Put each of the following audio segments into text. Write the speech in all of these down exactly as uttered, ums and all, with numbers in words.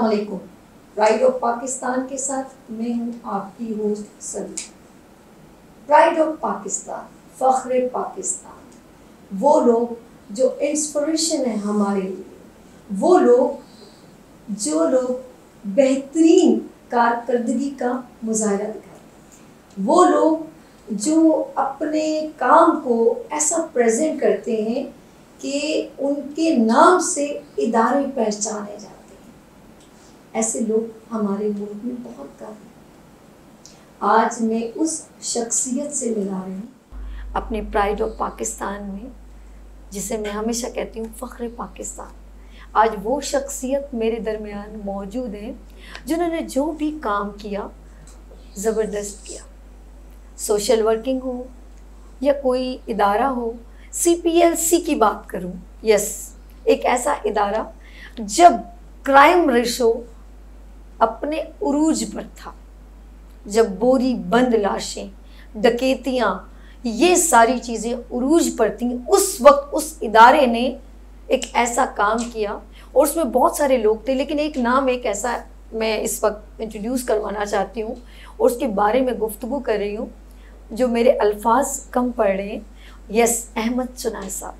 अस्सलामुअलैकुम। Pride of Pakistan के साथ मैं हूँ आपकी होस्ट सभी। प्राइड ऑफ पाकिस्तान, फ़ख्र पाकिस्तान, वो लोग जो इंस्पिरेशन है हमारे लिए, वो लोग जो लोग बेहतरीन कारकर्दगी का मुजाहरा दिखाते हैं, वो लोग जो अपने काम को ऐसा प्रेजेंट करते हैं कि उनके नाम से इदारे पहचाने जाते हैं। ऐसे लोग हमारे मुल्क में बहुत कम हैं। आज मैं उस शख्सियत से मिला रही हूँ अपने प्राइड ऑफ पाकिस्तान में, जिसे मैं हमेशा कहती हूँ फ़ख्र पाकिस्तान। आज वो शख्सियत मेरे दरमियान मौजूद है जिन्होंने जो भी काम किया ज़बरदस्त किया। सोशल वर्किंग हो या कोई इदारा हो, सी पी एल सी की बात करूं, यस, एक ऐसा इदारा जब क्राइम रेशो अपने उरूज पर था, जब बोरी बंद लाशें, डकैतियाँ, ये सारी चीज़ें उरूज पर थीं, उस वक्त उस इदारे ने एक ऐसा काम किया और उसमें बहुत सारे लोग थे। लेकिन एक नाम एक ऐसा मैं इस वक्त इंट्रोड्यूस करवाना चाहती हूँ और उसके बारे में गुफ्तगू कर रही हूँ, जो मेरे अल्फाज कम पड़ रहे हैं। यस, अहमद चुनाय साहब।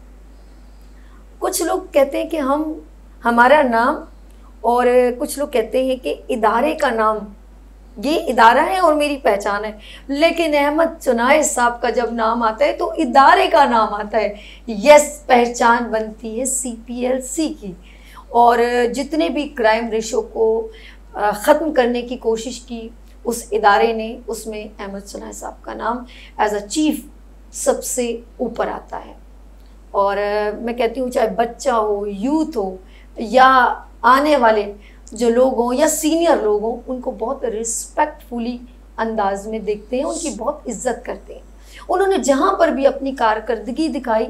कुछ लोग कहते हैं कि हम हमारा नाम, और कुछ लोग कहते हैं कि इदारे का नाम, ये इदारा है और मेरी पहचान है। लेकिन अहमद चुनाय साहब का जब नाम आता है तो इदारे का नाम आता है। यस, पहचान बनती है सी पी एल सी की। और जितने भी क्राइम रेशो को ख़त्म करने की कोशिश की उस इदारे ने, उसमें अहमद चुनाय साहब का नाम एज अ चीफ सबसे ऊपर आता है। और मैं कहती हूँ, चाहे बच्चा हो, यूथ हो, या आने वाले जो लोग हों या सीनियर लोग हों, उनको बहुत रिस्पेक्टफुली अंदाज में देखते हैं, उनकी बहुत इज्जत करते हैं। उन्होंने जहाँ पर भी अपनी कारकर्दगी दिखाई,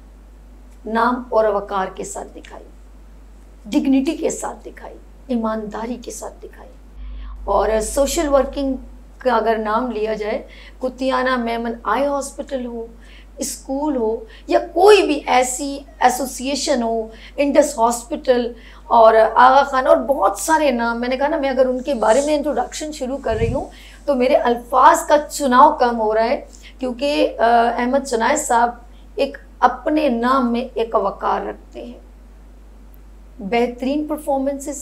नाम और वक़ार के साथ दिखाई, डिग्निटी के साथ दिखाई, ईमानदारी के साथ दिखाई। और सोशल वर्किंग का अगर नाम लिया जाए, कुतियाना मेमन आई हॉस्पिटल हो, स्कूल हो, या कोई भी ऐसी एसोसिएशन हो, इंडस हॉस्पिटल और आगा खान, और बहुत सारे नाम, मैंने कहा ना, मैं अगर उनके बारे में इंट्रोडक्शन शुरू कर रही हूँ तो मेरे अल्फाज का चुनाव कम हो रहा है, क्योंकि अहमद चुनाय साहब एक अपने नाम में एक वक़ार रखते हैं, बेहतरीन परफॉर्मेंसेस।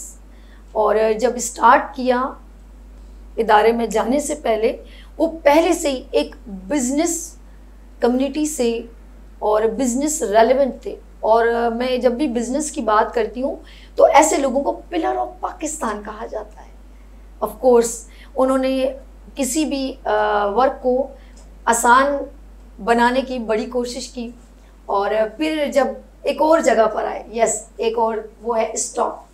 और जब स्टार्ट किया इदारे में जाने से पहले, वो पहले से ही एक बिज़नेस कम्युनिटी से और बिज़नेस रेलेवेंट थे। और मैं जब भी बिज़नेस की बात करती हूँ तो ऐसे लोगों को पिलर ऑफ पाकिस्तान कहा जाता है। ऑफ कोर्स उन्होंने किसी भी वर्क को आसान बनाने की बड़ी कोशिश की, और फिर जब एक और जगह पर आए, यस, एक और, वो है स्टॉक,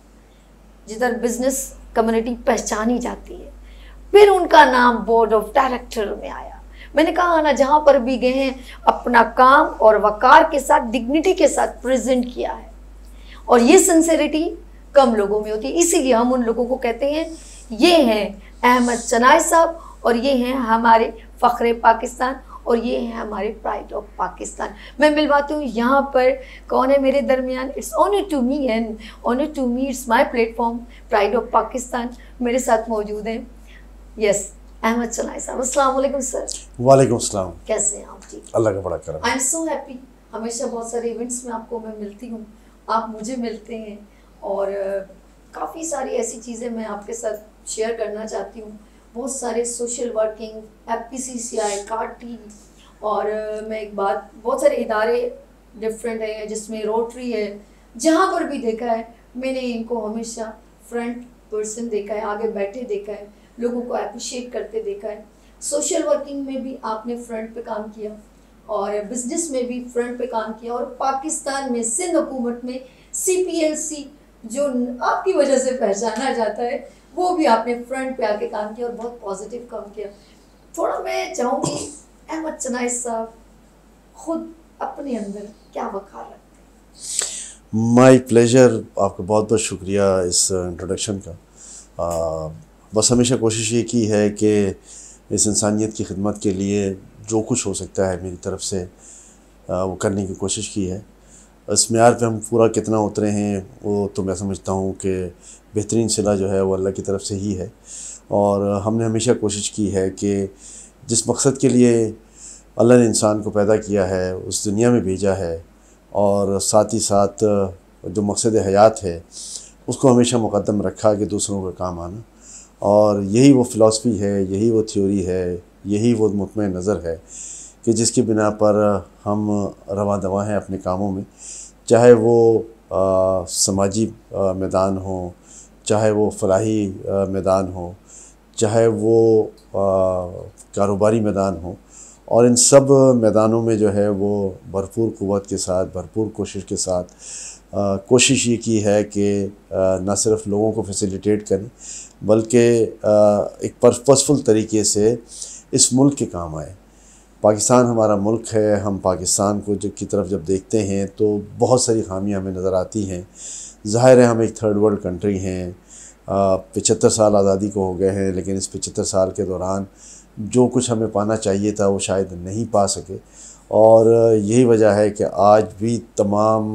जिधर बिज़नेस कम्युनिटी पहचानी जाती है। फिर उनका नाम बोर्ड ऑफ डायरेक्टर में आया। मैंने कहा ना, जहाँ पर भी गए हैं अपना काम और वक़ार के साथ, डिग्निटी के साथ प्रेजेंट किया है। और ये सिंसेरिटी कम लोगों में होती है, इसीलिए हम उन लोगों को कहते हैं ये हैं अहमद चुनाय साहब, और ये हैं हमारे फ़ख्र पाकिस्तान, और ये हैं हमारे प्राइड ऑफ पाकिस्तान। मैं मिलवाती हूँ यहाँ पर कौन है मेरे दरमियान। It's honour to me and honour to me, it's my platform, pride of Pakistan. मेरे साथ मौजूद हैं, यस, अहमद चुनाय साहब। अस्सलाम वालेकुम सर। वालेकुम अस्सलाम। कैसे हैं आप जी? अल्लाह का बड़ा करम। I am so happy. हमेशा बहुत सारे इवेंट्स में आपको मैं मिलती हूँ, आप मुझे मिलते हैं, और काफ़ी सारी ऐसी चीज़ें मैं आपके साथ शेयर करना चाहती हूँ। बहुत सारे social working, F P C C I, कार्टी, और मैं एक बात, बहुत सारे इदारे डिफरेंट हैं, जिसमें रोटरी है। जहाँ पर भी देखा है मैंने इनको हमेशा फ्रंट पर्सन देखा है, आगे बैठे देखा है, लोगों को अप्रिशिएट करते देखा है। सोशल वर्किंग में भी आपने फ्रंट पे काम किया, और बिजनेस में भी फ्रंट पे काम किया, और पाकिस्तान में सिंध हुकूमत में सी पी एल सी जो आपकी वजह से पहचाना जाता है, वो भी आपने फ्रंट पे आके काम किया और बहुत पॉजिटिव काम किया। थोड़ा मैं चाहूँगी, अहमद चुनाय साहब खुद अपने अंदर क्या वक़ार रखते हैं? My pleasure. आपका बहुत बहुत शुक्रिया इस इंट्रोडक्शन का। आ, बस हमेशा कोशिश ये की है कि इस इंसानियत की खिदमत के लिए जो कुछ हो सकता है मेरी तरफ से आ, वो करने की कोशिश की है। इस म्यार पे हम पूरा कितना उतरे हैं वो तो मैं समझता हूँ कि बेहतरीन सिला जो है वो अल्लाह की तरफ से ही है। और हमने हमेशा कोशिश की है कि जिस मकसद के लिए अल्लाह ने इंसान को पैदा किया है, उस दुनिया में भेजा है, और साथ ही साथ जो मकसद हयात है उसको हमेशा मुक़द्दम रखा कि दूसरों का काम आना। और यही वो फ़िलासफ़ी है, यही वो थ्योरी है, यही वो मुतमईन नज़र है कि जिसकी बिना पर हम रवां दवा हैं अपने कामों में, चाहे वो आ, समाजी आ, मैदान हो, चाहे वो फलाही आ, मैदान हो, चाहे वो कारोबारी मैदान हो। और इन सब मैदानों में जो है वो भरपूर क़ुव्वत के साथ, भरपूर कोशिश के साथ आ, कोशिश ये की है कि न सिर्फ़ लोगों को फैसिलिटेट करें बल्कि एक पर्पसफुल तरीके से इस मुल्क के काम आए। पाकिस्तान हमारा मुल्क है, हम पाकिस्तान को जो की तरफ जब देखते हैं तो बहुत सारी खामियां हमें नज़र आती हैं। ज़ाहिर है हम एक थर्ड वर्ल्ड कंट्री हैं, पचहत्तर साल आज़ादी को हो गए हैं, लेकिन इस पचहत्तर साल के दौरान जो कुछ हमें पाना चाहिए था वो शायद नहीं पा सके। और यही वजह है कि आज भी तमाम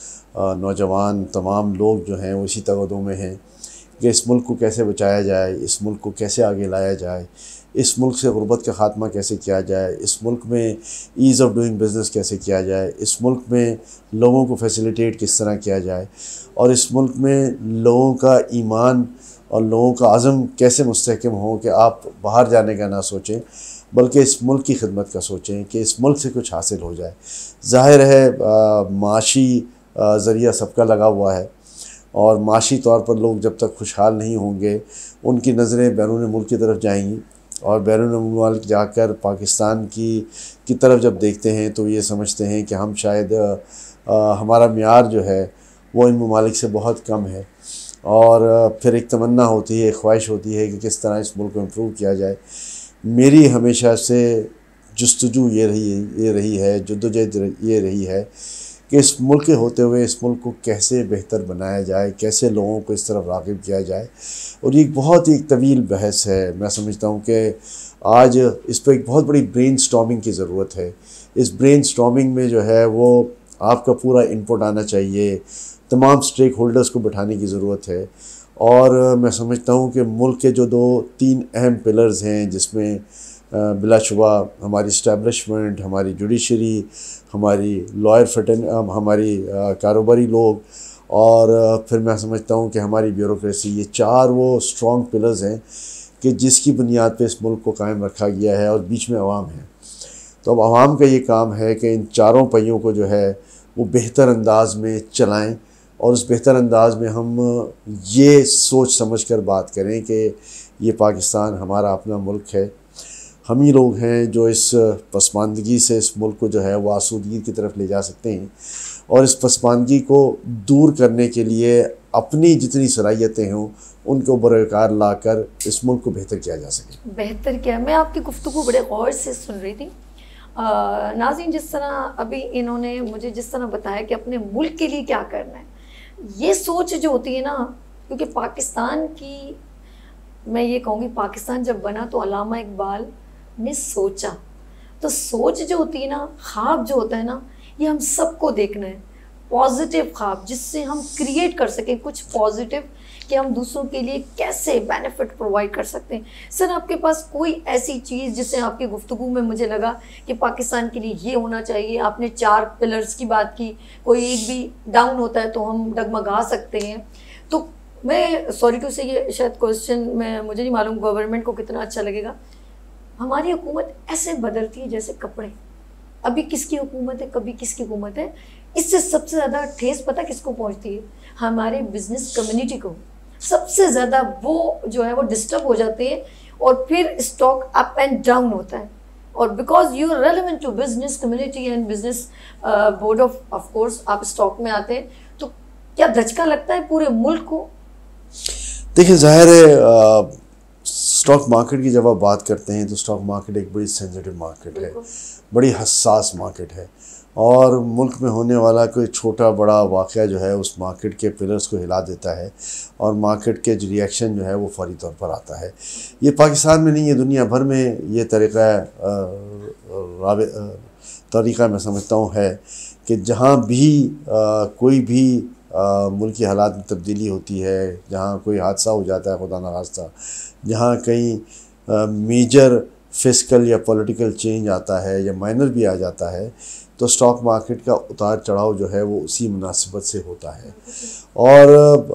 नौजवान, तमाम लोग जो हैं वो इसी तगदों में हैं कि इस मुल्क को कैसे बचाया जाए, इस मुल्क को कैसे आगे लाया जाए, इस मुल्क से गुर्बत का ख़ात्मा कैसे किया जाए, इस मुल्क में ईज़ ऑफ डूइंग बिज़नेस कैसे किया जाए, इस मुल्क में लोगों को फैसिलिटेट किस तरह किया जाए, और इस मुल्क में लोगों का ईमान और लोगों का अज़म कैसे मुस्तहकम हो कि आप बाहर जाने का ना सोचें बल्कि इस मुल्क की खिदमत का सोचें कि इस मुल्क से कुछ हासिल हो जाए। ज़ाहिर है माशी ज़रिया सबका लगा हुआ है, और माशी तौर पर लोग जब तक खुशहाल नहीं होंगे उनकी नज़रें बैरून मुल्क की तरफ जाएंगी, और बैरून मुल्क जाकर पाकिस्तान की की तरफ जब देखते हैं तो ये समझते हैं कि हम शायद आ, हमारा म्यार जो है वो इन ममालिक से बहुत कम है। और फिर एक तमन्ना होती है, एक ख्वाहिश होती है कि किस तरह इस मुल्क को इम्प्रूव किया जाए। मेरी हमेशा से जुस्तजू ये रही ये रही है जद्दोजहद ये रही है कि इस मुल्क के होते हुए इस मुल्क को कैसे बेहतर बनाया जाए, कैसे लोगों को इस तरफ राग़िब किया जाए। और ये एक बहुत ही तवील बहस है। मैं समझता हूँ कि आज इस पर एक बहुत बड़ी ब्रेन स्टॉर्मिंग की ज़रूरत है। इस ब्रेन स्टॉर्मिंग में जो है वो आपका पूरा इनपुट आना चाहिए, तमाम स्टेक होल्डर्स को बिठाने की ज़रूरत है। और मैं समझता हूँ कि मुल्क के जो दो तीन अहम पिलर्स हैं जिसमें बिलाशुबा हमारी इस्टेब्लिशमेंट, हमारी जुडिशरी, हमारी लॉयर फटन, हमारी कारोबारी लोग, और फिर मैं समझता हूँ कि हमारी ब्यूरोक्रेसी, ये चार वो स्ट्रॉन्ग पिलर्स हैं कि जिसकी बुनियाद पे इस मुल्क को कायम रखा गया है, और बीच में अवाम है। तो अब अवाम का ये काम है कि इन चारों पहियों को जो है वो बेहतर अंदाज में चलाएं, और उस बेहतर अंदाज में हम ये सोच समझ कर बात करें कि ये पाकिस्तान हमारा अपना मुल्क है। हम ही लोग हैं जो इस पसमानदगी से इस मुल्क को जो है वो आसूदगी की तरफ ले जा सकते हैं, और इस पसमानदगी को दूर करने के लिए अपनी जितनी सलाहियतें हों उनको बरकार ला कर इस मुल्क को बेहतर किया जा सके। बेहतर क्या, मैं आपकी गुफ्तगू बड़े गौर से सुन रही थी। नाज़रीन, जिस तरह अभी इन्होंने मुझे जिस तरह बताया कि अपने मुल्क के लिए क्या करना है, ये सोच जो होती है ना, क्योंकि पाकिस्तान की, मैं ये कहूँगी पाकिस्तान जब बना तो अल्लामा इकबाल ने सोचा, तो सोच जो होती है ना, ख्वाब जो होता है ना, ये हम सबको देखना है, पॉजिटिव ख्वाब जिससे हम क्रिएट कर सकें कुछ पॉजिटिव, कि हम दूसरों के लिए कैसे बेनिफिट प्रोवाइड कर सकते हैं। सर, आपके पास कोई ऐसी चीज़ जिससे आपकी गुफ्तगू में मुझे लगा कि पाकिस्तान के लिए ये होना चाहिए? आपने चार पिलर्स की बात की, कोई एक भी डाउन होता है तो हम डगमगा सकते हैं। तो मैं सॉरी टू से ये शायद क्वेश्चन में मुझे नहीं मालूम गवर्नमेंट को कितना अच्छा लगेगा, हमारी हुकूमत ऐसे बदलती है जैसे कपड़े, अभी किसकी हुकूमत है, कभी किसकी हुकूमत है। इससे सबसे ज़्यादा ठेस पता किसको पहुंचती है? हमारे बिजनेस कम्युनिटी को सबसे ज़्यादा वो जो है वो डिस्टर्ब हो जाते हैं, और फिर स्टॉक अप एंड डाउन होता है। और because you are relevant to business community and business board of of course आप स्टॉक में आते हैं, तो क्या धचका लगता है पूरे मुल्क को? देखिए, जाहिर है स्टॉक मार्केट की जब आप बात करते हैं तो स्टॉक मार्केट एक बड़ी सेंसिटिव मार्केट है, बड़ी हसास मार्केट है, और मुल्क में होने वाला कोई छोटा बड़ा वाक़या जो है उस मार्केट के पिलर्स को हिला देता है, और मार्केट के जो रिएक्शन जो है वो फौरी तौर पर आता है। ये पाकिस्तान में नहीं, ये दुनिया भर में ये तरीक़ा तरीक़ा मैं समझता हूँ है कि जहाँ भी आ, कोई भी आ, मुल्की हालात में तब्दीली होती है, जहाँ कोई हादसा हो जाता है खुदा न खास्ता, जहाँ कहीं मेजर फिस्कल या पॉलिटिकल चेंज आता है या माइनर भी आ जाता है, तो स्टॉक मार्केट का उतार चढ़ाव जो है वो उसी मुनासिबत से होता है। और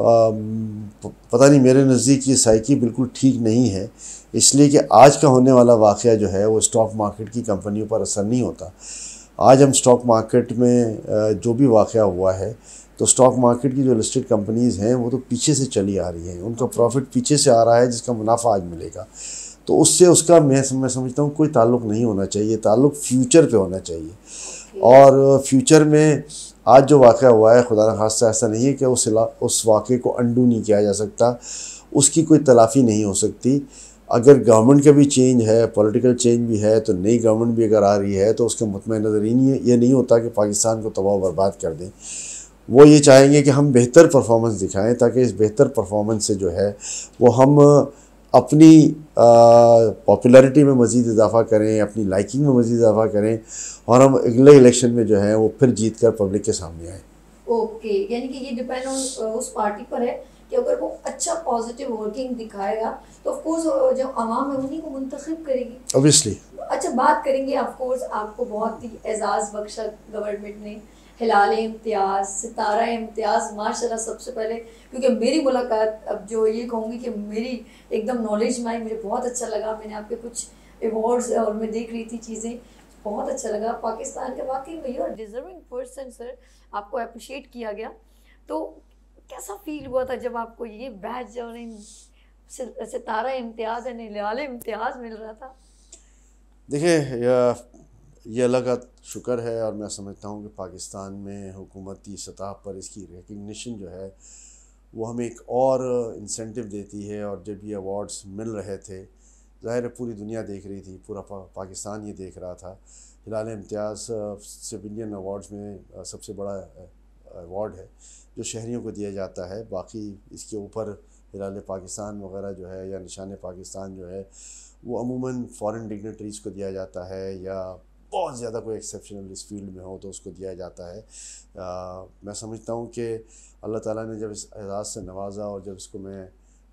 आ, पता नहीं, मेरे नज़दीक ये साइकी बिल्कुल ठीक नहीं है, इसलिए कि आज का होने वाला वाक़या जो है वो स्टॉक मार्केट की कंपनियों पर असर नहीं होता। आज हम स्टॉक मार्केट में जो भी वाक़या हुआ है, तो स्टॉक मार्केट की जो लिस्टेड कंपनीज़ हैं वो तो पीछे से चली आ रही हैं, उनका प्रॉफिट पीछे से आ रहा है, जिसका मुनाफा आज मिलेगा। तो उससे उसका मैं मैं समझता हूँ कोई ताल्लुक़ नहीं होना चाहिए, ताल्लुक़ फ्यूचर पे होना चाहिए। और फ्यूचर में आज जो वाक़या हुआ है, खुदा न खास्ता ऐसा नहीं है कि उस उस वाक़े को अंडू नहीं किया जा सकता, उसकी कोई तलाफ़ी नहीं हो सकती। अगर गवर्नमेंट का भी चेंज है, पॉलिटिकल चेंज भी है, तो नई गवर्नमेंट भी अगर आ रही है तो उसके मुतमईन नज़र ही नहीं है, ये नहीं होता कि पाकिस्तान को तबाह बर्बाद कर दें। वो ये चाहेंगे कि हम बेहतर परफॉर्मेंस दिखाएं, ताकि इस बेहतर परफॉर्मेंस से जो है वो हम अपनी पॉपुलैरिटी में मज़ीद इजाफ़ा करें, अपनी लाइकिंग में मज़ीद इजाफ़ा करें, और हम अगले इलेक्शन में जो है वो फिर जीत कर पब्लिक के सामने आएँ। ओके, यानी कि ये डिपेंड ऑन उस पार्टी पर है कि अगर वो अच्छा पॉजिटिव वर्किंग दिखाएगा तो ऑफ कोर्स जो आवाम है उन्हीं को मुंतखब करेगी, ऑब्वियसली। अच्छा, बात करेंगे ऑफ कोर्स आपको बहुत ही एजाज़ बख्शा गवर्नमेंट ने, हिलाल इम्तियाज़, सितारा इम्तियाज़, माशाल्लाह। सबसे पहले क्योंकि मेरी मुलाकात, अब जो ये कहूँगी कि मेरी एकदम नॉलेज में आई, मुझे बहुत अच्छा लगा, मैंने आपके कुछ अवार्ड्स और मैं देख रही थी चीज़ें, बहुत अच्छा लगा। पाकिस्तान के वाकई में यूर डिजर्विंग पर्सन सर, आपको अप्रिशिएट किया गया। तो कैसा फील हुआ था जब आपको ये बैच और इन सितारा इम्तियाज़ यानी हिलाल इम्तियाज़ मिल रहा था? देखिए, ये अल्लाह का शुक्र है, और मैं समझता हूँ कि पाकिस्तान में हुकूमती सतह पर इसकी रिकग्निशन जो है वो हमें एक और इंसेंटिव देती है। और जब ये अवार्ड्स मिल रहे थे, ज़ाहिर है पूरी दुनिया देख रही थी, पूरा पा, पाकिस्तान ये देख रहा था। हिलाल इम्तियाज़ सिविलियन अवार्ड्स में सबसे बड़ा अवार्ड है जो शहरियों को दिया जाता है। बाकी इसके ऊपर हिलाल पाकिस्तान वगैरह जो है, या निशान पाकिस्तान जो है, वो अमूमन फॉरेन डिग्नेटरीज़ को दिया जाता है, या बहुत ज़्यादा कोई एक्सेप्शनल इस फील्ड में हो तो उसको दिया जाता है। आ, मैं समझता हूँ कि अल्लाह ताला ने जब इस एजाज़ से नवाजा, और जब इसको मैं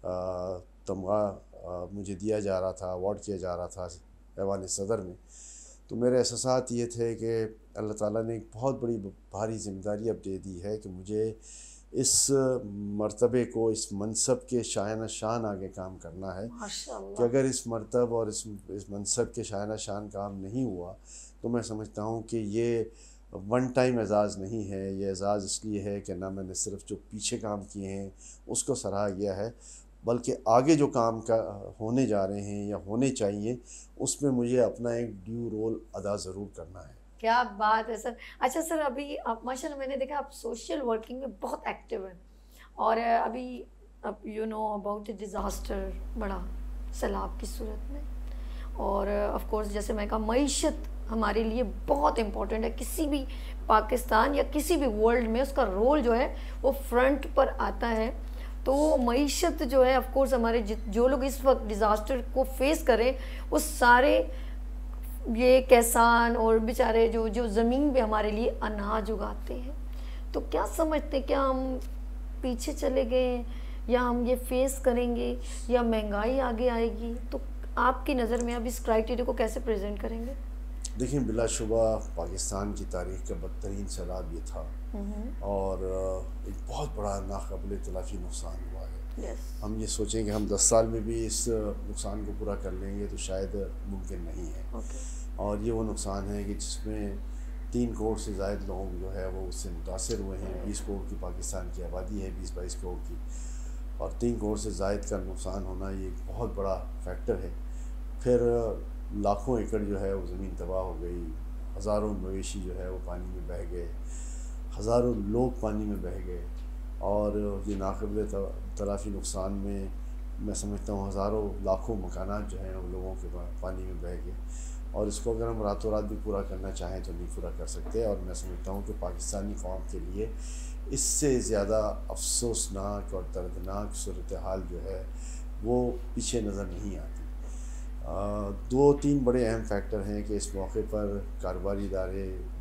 तमगा मुझे दिया जा रहा था, अवार्ड किया जा रहा था ऐवान सदर में, तो मेरे एहसास ये थे कि अल्लाह ताला ने एक बहुत बड़ी भारी ज़िम्मेदारी अब दे दी है कि मुझे इस मर्तबे को, इस मनसब के शायाना शान आगे काम करना है। कि अगर इस मर्तब और इस इस मनसब के शायाना शान काम नहीं हुआ, तो मैं समझता हूँ कि ये वन टाइम एजाज़ नहीं है। ये एजाज़ इसलिए है कि ना मैंने सिर्फ जो पीछे काम किए हैं उसको सराहा गया है, बल्कि आगे जो काम का होने जा रहे हैं या होने चाहिए, उसमें मुझे अपना एक ड्यू रोल अदा ज़रूर करना है। क्या बात है सर। अच्छा सर, अभी आप माशाल्लाह मैंने देखा आप सोशल वर्किंग में बहुत एक्टिव हैं, और अभी अब you know about a disaster बड़ा सैलाब की सूरत में, और ऑफ कोर्स जैसे मैं कहा मईशत हमारे लिए बहुत इम्पोर्टेंट है। किसी भी पाकिस्तान या किसी भी वर्ल्ड में उसका रोल जो है वो फ्रंट पर आता है। तो मईशत जो है ऑफ कोर्स हमारे जो लोग इस वक्त डिज़ास्टर को फेस करें, वो सारे ये किसान और बेचारे जो जो ज़मीन पे हमारे लिए अनाज उगाते हैं, तो क्या समझते हैं, क्या हम पीछे चले गए, या हम ये फेस करेंगे, या महंगाई आगे आएगी? तो आपकी नज़र में अब इस क्राइटेरिया को कैसे प्रेजेंट करेंगे? देखिए, बिलाशुबा पाकिस्तान की तारीख़ का बदतरीन सैलाब ये था, और एक बहुत बड़ा नाकाबिल तलाफ़ी नुकसान हुआ है। yes. हम ये सोचें कि हम दस साल में भी इस नुकसान को पूरा कर लेंगे तो शायद मुमकिन नहीं है। okay. और ये वो नुकसान है कि जिसमें तीन करोड़ से ज़ायद लोग जो है वो उससे मुतासर हुए हैं। बीस करोड़ की पाकिस्तान की आबादी है, बीस बाईस करोड़ की, और तीन करोड़ से ज़ायद का नुकसान होना ये एक बहुत बड़ा फैक्टर है। फिर लाखों एकड़ जो है वो ज़मीन तबाह हो गई, हज़ारों मवेशी जो है वो पानी में बह गए, हज़ारों लोग पानी में बह गए, और ये नाक़ाबिल तलाफ़ी नुकसान में मैं समझता हूँ हज़ारों लाखों मकानात जो हैं वो लोगों के पानी में बह गए। और इसको अगर हम रातों रात भी पूरा करना चाहें तो नहीं पूरा कर सकते। और मैं समझता हूँ कि पाकिस्तानी कौम के लिए इससे ज़्यादा अफसोसनाक और दर्दनाक सूरत हाल जो है वो पीछे नज़र नहीं आती। आ, दो तीन बड़े अहम फैक्टर हैं कि इस मौके पर कारोबारी इदारे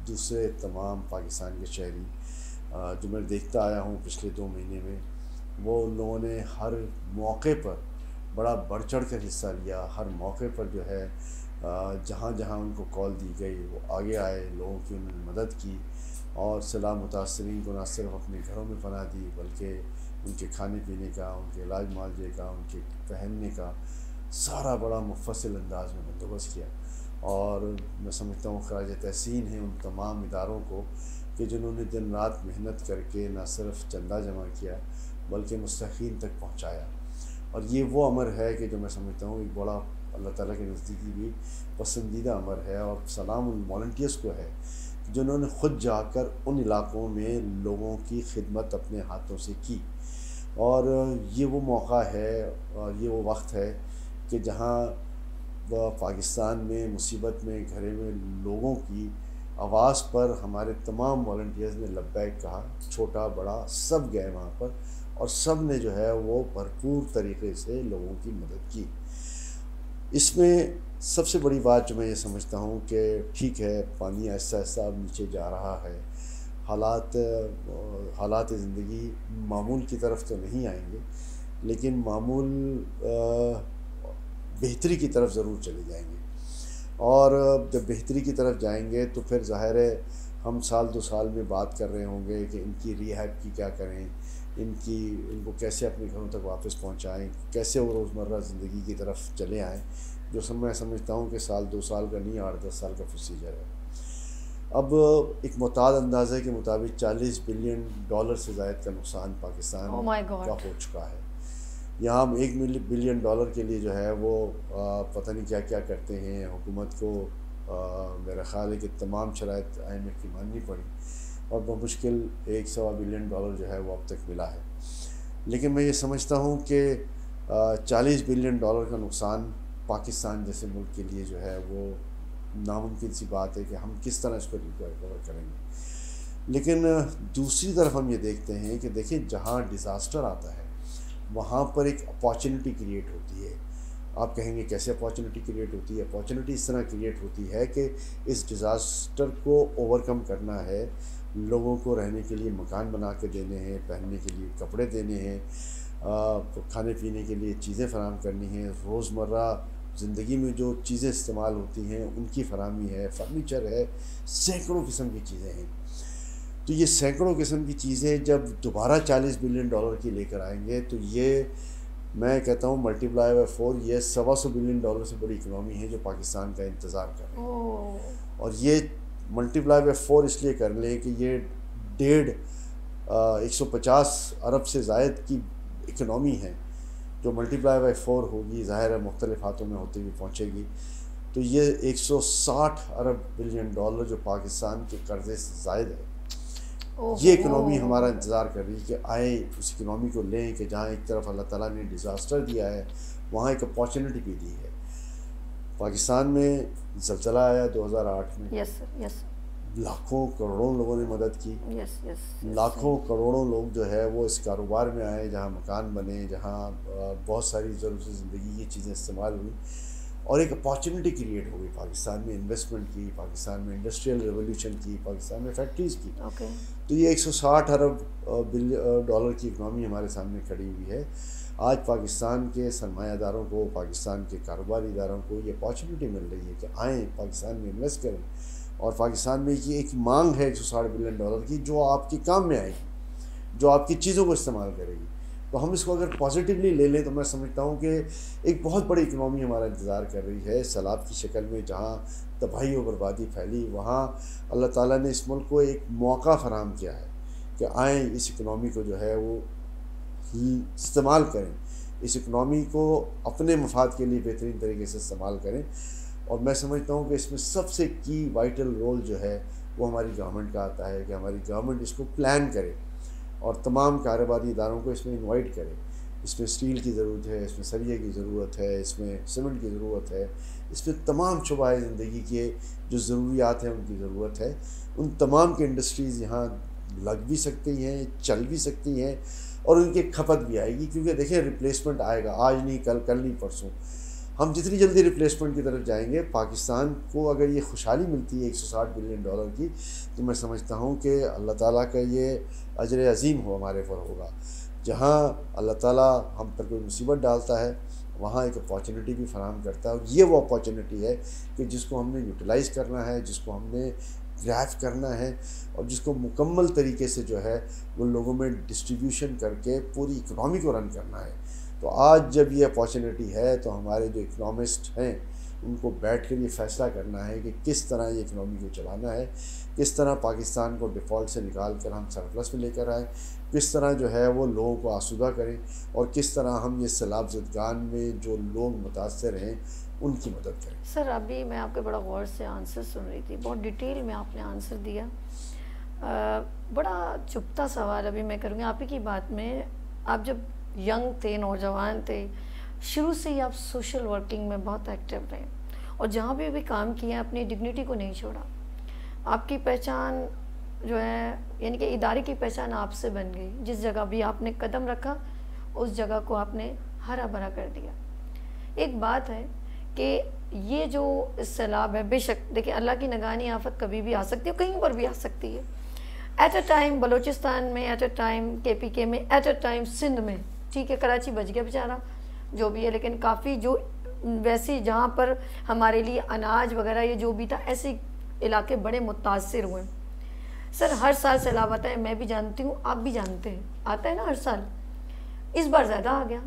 दूसरे तमाम पाकिस्तान के शहरी जो मैं देखता आया हूँ पिछले दो महीने में, वो उन लोगों ने हर मौके पर बड़ा बढ़ चढ़ कर हिस्सा लिया। हर मौके पर जो है जहाँ जहाँ उनको कॉल दी गई वो आगे आए, लोगों की उन्होंने मदद की और सैलाब मुतासरीन को न सिर्फ अपने घरों में पनाह दी बल्कि उनके खाने पीने का, उनके इलाज मुआवजे का, उनके पहनने का सारा बड़ा मुफस्सिल अंदाज में बंदोबस्त किया। और मैं समझता हूँ खराज तहसीन है उन तमाम इदारों को कि जिन्होंने दिन रात मेहनत करके न सिर्फ चंदा जमा किया बल्कि मुस्तहीन तक पहुँचाया। और ये वो अमर है कि जो मैं समझता हूँ एक बड़ा अल्लाह ताला के नज़दीकी भी पसंदीदा अमर है। और सलाम उन वॉलंटियर्स को है जिन्होंने ख़ुद जाकर उन इलाक़ों में लोगों की खिदमत अपने हाथों से की। और ये वो मौका है और ये वो वक्त है कि जहाँ पाकिस्तान में मुसीबत में घरे में लोगों की आवाज़ पर हमारे तमाम वॉलंटियर्स ने लब्बैक कहा। छोटा बड़ा सब गए वहाँ पर और सब ने जो है वो भरपूर तरीक़े से लोगों की मदद की। इसमें सबसे बड़ी बात जो मैं ये समझता हूँ कि ठीक है पानी ऐसा ऐसा अब नीचे जा रहा है, हालात हालात ज़िंदगी मामूल की तरफ तो नहीं आएंगे लेकिन मामूल बेहतरी की तरफ ज़रूर चले जाएंगे। और जब बेहतरी की तरफ जाएंगे तो फिर ज़ाहिर है हम साल दो साल में बात कर रहे होंगे कि इनकी रिहैब की क्या करें, इनकी इनको कैसे अपने घरों तक वापस पहुंचाएं, कैसे वो रोज़मर्रा ज़िंदगी की तरफ चले आएँ, जो सब मैं समझता हूँ कि साल दो साल का नहीं आठ दस साल का प्रोसीजर है। अब एक मुताद अंदाज़े के मुताबिक चालीस बिलियन डॉलर से ज़ायद का नुकसान पाकिस्तान oh का हो चुका है। यहाँ हम एक बिलियन डॉलर के लिए जो है वो आ, पता नहीं क्या क्या करते हैं। हुकूमत को आ, मेरा ख़्याल है कि तमाम शराइत आई एम एफ की माननी पड़ी और बमुश्किल एक सवा बिलियन डॉलर जो है वो अब तक मिला है। लेकिन मैं ये समझता हूँ कि चालीस बिलियन डॉलर का नुकसान पाकिस्तान जैसे मुल्क के लिए जो है वो नामुमकिन सी बात है कि हम किस तरह इसको रिकवर करेंगे। लेकिन दूसरी तरफ हम ये देखते हैं कि देखिए जहाँ डिज़ास्टर आता है वहाँ पर एक अपॉर्चुनिटी क्रिएट होती है। आप कहेंगे कैसे अपॉर्चुनिटी क्रिएट होती है? अपॉर्चुनिटी इस तरह क्रिएट होती है कि इस डिज़ास्टर को ओवरकम करना है, लोगों को रहने के लिए मकान बना के देने हैं, पहनने के लिए कपड़े देने हैं, खाने पीने के लिए चीज़ें फ़राहम करनी हैं, रोज़मर्रा ज़िंदगी में जो चीज़ें इस्तेमाल होती हैं उनकी फराहमी है, फर्नीचर है, सैकड़ों किस्म की चीज़ें हैं। तो ये सैकड़ों किस्म की चीज़ें जब दोबारा चालीस बिलियन डॉलर की लेकर आएंगे तो ये मैं कहता हूँ मल्टीप्लाई बाय फोर, ये सवा सौ बिलियन डॉलर से बड़ी इकनॉमी है जो पाकिस्तान का इंतज़ार कर रही है। और ये मल्टीप्लाई बाय फोर इसलिए कर लें कि ये डेढ़ एक सौ पचास अरब से ज़ायद की इकनॉमी है जो मल्टीप्लाई बाय फोर होगी, ज़ाहिर है मुख्तलिफ हाथों में होती हुई पहुँचेगी। तो ये एक सौ साठ अरब बिलियन डॉलर जो पाकिस्तान के कर्ज़े से ज़ायद है, ये इकनॉमी हमारा इंतज़ार कर रही है कि आए उस इकनॉमी को लें कि जहाँ एक तरफ अल्लाह ताला ने डिज़ास्टर दिया है वहाँ एक अपॉर्चुनिटी भी दी है। पाकिस्तान में ज़लज़ला आया दो हज़ार आठ में, यस यस लाखों करोड़ों लोगों ने मदद की। यस यस लाखों करोड़ों लोग जो है वो इस कारोबार में आए जहाँ मकान बने, जहाँ बहुत सारी ज़रूरत ज़िंदगी की चीज़ें इस्तेमाल हुई और एक अपॉर्चुनिटी क्रिएट हो गई। पाकिस्तान में इन्वेस्टमेंट की, पाकिस्तान में इंडस्ट्रियल रेवोल्यूशन की, पाकिस्तान में फैक्ट्रीज़ की। ओके तो ये एक सौ साठ अरब बिलियन डॉलर की इकनॉमी हमारे सामने खड़ी हुई है। आज पाकिस्तान के सरमायादारों को, पाकिस्तान के कारोबारी इदारों को ये अपॉर्चुनिटी मिल रही है कि आएँ पाकिस्तान में इन्वेस्ट करें। और पाकिस्तान में ये एक मांग है एक सौ साठ बिलियन डॉलर की जो आपके काम में आएगी, जो आपकी चीज़ों को इस्तेमाल करेगी। तो हम इसको अगर पॉजिटिवली ले लें तो मैं समझता हूँ कि एक बहुत बड़ी इकनॉमी हमारा इंतज़ार कर रही है सैलाब की शक्ल में। जहाँ तबाही और बर्बादी फैली वहाँ अल्लाह ताला ने इस मुल्क को एक मौका फ़राहम किया है कि आएँ इस इकनॉमी को जो है वो इस्तेमाल करें, इस इकनॉमी को अपने मफाद के लिए बेहतरीन तरीके से इस्तेमाल करें। और मैं समझता हूँ कि इसमें सबसे की वाइटल रोल जो है वो हमारी गवर्नमेंट का आता है कि हमारी गवर्नमेंट इसको प्लान करे और तमाम कारोबारी इदारों को इसमें इनवाइट करे। इसमें स्टील की ज़रूरत है, इसमें सरिये की ज़रूरत है, इसमें सीमेंट की ज़रूरत है, इसमें तमाम शुबाए ज़िंदगी के जो ज़रूरियात हैं उनकी ज़रूरत है। उन तमाम की इंडस्ट्रीज़ यहाँ लग भी सकती हैं, चल भी सकती हैं और उनकी खपत भी आएगी। क्योंकि देखिए रिप्लेसमेंट आएगा, आज नहीं कल, कल नहीं परसों। हम जितनी जल्दी रिप्लेसमेंट की तरफ जाएंगे, पाकिस्तान को अगर ये खुशहाली मिलती है एक सौ साठ बिलियन डॉलर की, तो मैं समझता हूँ कि अल्लाह ताला का ये अजर अज़ीम हो हमारे पर होगा। जहाँ अल्लाह ताला हम पर कोई मुसीबत डालता है, वहाँ एक अपॉर्चुनिटी भी फराहम करता है, और ये वो अपॉर्चुनिटी है कि जिसको हमने यूटिलाइज़ करना है, जिसको हमने ग्रैब करना है, और जिसको मुकम्मल तरीके से जो है वो लोगों में डिस्ट्रीब्यूशन करके पूरी इकनॉमी को रन करना है। तो आज जब ये अपॉर्चुनिटी है, तो हमारे जो इकनॉमिस्ट हैं उनको बैठ कर ये फ़ैसला करना है कि किस तरह ये इकनॉमी को चलाना है, किस तरह पाकिस्तान को डिफ़ॉल्ट से निकाल कर हम सरप्लस में लेकर आएँ, किस तरह जो है वो लोगों को आसूदा करें, और किस तरह हम ये सैलाब ज़दगान में जो लोग मुतासर हैं उनकी मदद करें। सर, अभी मैं आपके बड़ा गौर से आंसर सुन रही थी, बहुत डिटेल में आपने आंसर दिया। आ, बड़ा चुपता सवाल अभी मैं करूँगी आप ही की बात में। आप जब यंग थे, नौजवान थे, शुरू से ही आप सोशल वर्किंग में बहुत एक्टिव रहे, और जहाँ भी भी काम किया अपनी डिग्निटी को नहीं छोड़ा। आपकी पहचान जो है, यानी कि इदारे की पहचान आपसे बन गई। जिस जगह भी आपने कदम रखा, उस जगह को आपने हरा भरा कर दिया। एक बात है कि ये जो सैलाब है, बेशक देखिए अल्लाह की नगानी आफत कभी भी आ सकती है, कहीं पर भी आ सकती है। एट अ टाइम बलूचिस्तान में, at a time K P के में, एट अ टाइम सिंध में, ठीक है कराची बच गया बेचारा जो भी है, लेकिन काफ़ी जो वैसे जहाँ पर हमारे लिए अनाज वगैरह ये जो भी था, ऐसे इलाके बड़े मुतासिर हुए। सर, हर साल सैलाब आता है, मैं भी जानती हूँ, आप भी जानते हैं, आता है ना हर साल। इस बार ज़्यादा आ गया।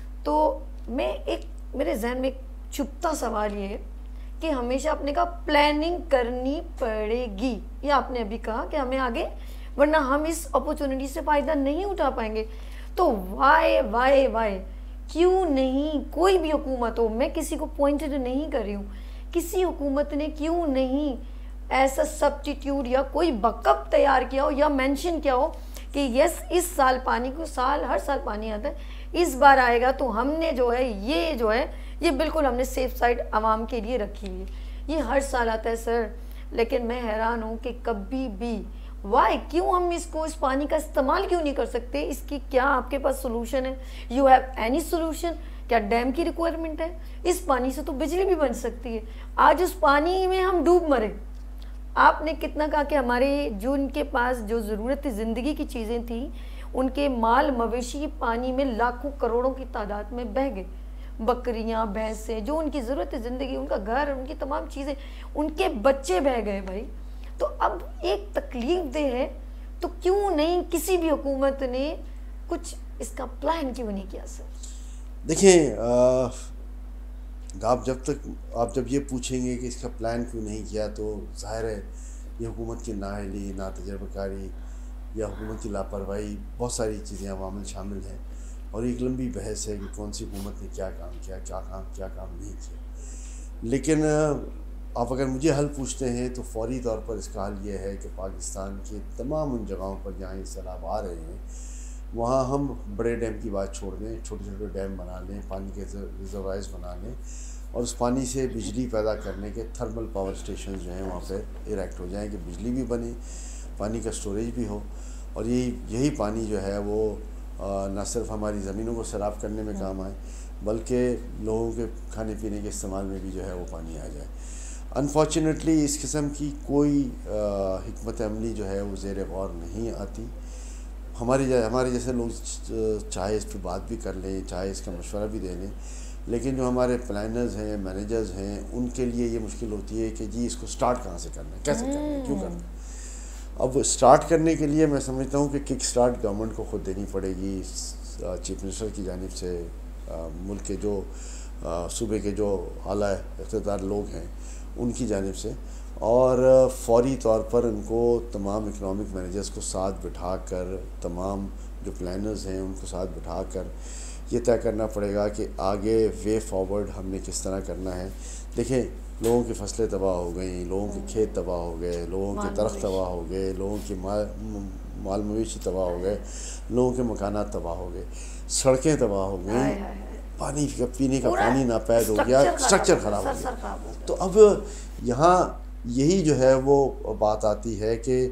तो मैं एक मेरे जहन में एक चुपता सवाल ये है कि हमेशा अपने का प्लानिंग करनी पड़ेगी। ये आपने अभी कहा कि हमें आगे, वरना हम इस अपॉर्चुनिटी से फ़ायदा नहीं उठा पाएंगे। तो वाई वाई वाई क्यों नहीं कोई भी हुकूमत हो, मैं किसी को पॉइंटेड नहीं कर रही हूँ, किसी हुकूमत ने क्यों नहीं ऐसा सब्स्टिट्यूट या कोई बैकअप तैयार किया हो, या मेंशन किया हो कि यस इस साल पानी को, साल हर साल पानी आता है, इस बार आएगा तो हमने जो है ये जो है ये बिल्कुल हमने सेफ साइड आवाम के लिए रखी हुई है। ये हर साल आता है सर, लेकिन मैं हैरान हूँ कि कभी भी वाई क्यों हम इसको, इस पानी का इस्तेमाल क्यों नहीं कर सकते? इसकी क्या आपके पास सोल्यूशन है? You have any solution? क्या डैम की रिक्वायरमेंट है? इस पानी से तो बिजली भी बन सकती है। आज उस पानी में हम डूब मरे। आपने कितना कहा कि हमारे जो उनके पास जो ज़रूरत ज़िंदगी की चीज़ें थी, उनके माल मवेशी पानी में लाखों करोड़ों की तादाद में बह गए। बकरियां, भैंसें, जो उनकी ज़रूरत ज़िंदगी, उनका घर, उनकी तमाम चीज़ें, उनके बच्चे बह गए भाई। तो अब एक तकलीफ दे है, तो क्यों नहीं किसी भी हुकूमत ने कुछ इसका प्लान क्यों नहीं किया सर? देखिए, आप जब तक आप जब ये पूछेंगे कि इसका प्लान क्यों नहीं किया, तो ज़ाहिर है ये हुकूमत की नाअहली, ना तजर्बाकारी या हुकूमत की लापरवाही, बहुत सारी चीज़ें अवामिल शामिल हैं, और एक लंबी बहस है कि कौन सी हुकूमत ने क्या काम किया, क्या काम क्या काम नहीं किया। लेकिन आप अगर मुझे हल पूछते हैं तो फौरी तौर पर इसका हल ये है कि पाकिस्तान के तमाम उन जगहों पर जहाँ ये सैलाब आ रहे हैं, वहाँ हम बड़े डैम की बात छोड़ दें, छोटे छोटे डैम बना लें, पानी के रिजर्वायर्स बना लें, और उस पानी से बिजली पैदा करने के थर्मल पावर स्टेशन जो हैं वहाँ पर इरेक्ट हो जाएँ कि बिजली भी बने, पानी का स्टोरेज भी हो, और यही यही पानी जो है वो न सिर्फ हमारी ज़मीनों को सैराब करने में काम आए, बल्कि लोगों के खाने पीने के इस्तेमाल में भी जो है वो पानी आ जाए। अनफॉर्चुनेटली इस किस्म की कोई हिकमत अमली जो है वो ज़ेर गौर नहीं आती। हमारी हमारे जैसे लोग चाहे इस पर बात भी कर लें, चाहे इसका मशवरा भी दे लें, लेकिन जो हमारे प्लानर्स हैं, मैनेजर्स हैं, उनके लिए ये मुश्किल होती है कि जी इसको स्टार्ट कहाँ से करना है, कैसे करना है, क्यों करना है। अब स्टार्ट करने के लिए मैं समझता हूँ कि किक स्टार्ट गवर्नमेंट को ख़ुद देनी पड़ेगी, चीफ मिनिस्टर की जानिब से, मुल्क के जो सूबे के जो आला इख्तियार लोग हैं उनकी जानिब से, और फौरी तौर पर उनको तमाम इकनॉमिक मैनेजर्स को साथ बिठा कर, तमाम जो प्लानर्स हैं उनको साथ बिठा कर ये तय करना पड़ेगा कि आगे वे फॉरवर्ड हमने किस तरह करना है। देखें, लोगों की फसलें तबाह हो गई, लोगों के खेत तबाह हो गए, लोगों के दरख्त तबाह हो गए, लोगों की माल माल मवेशी तबाह हो गए, लोगों के मकानात तबाह हो गए, सड़कें तबाह हो गई, पानी का पीने का पानी नापैद हो गया, स्ट्रक्चर ख़राब हो गया। तो अब यहाँ यही जो है वो बात आती है कि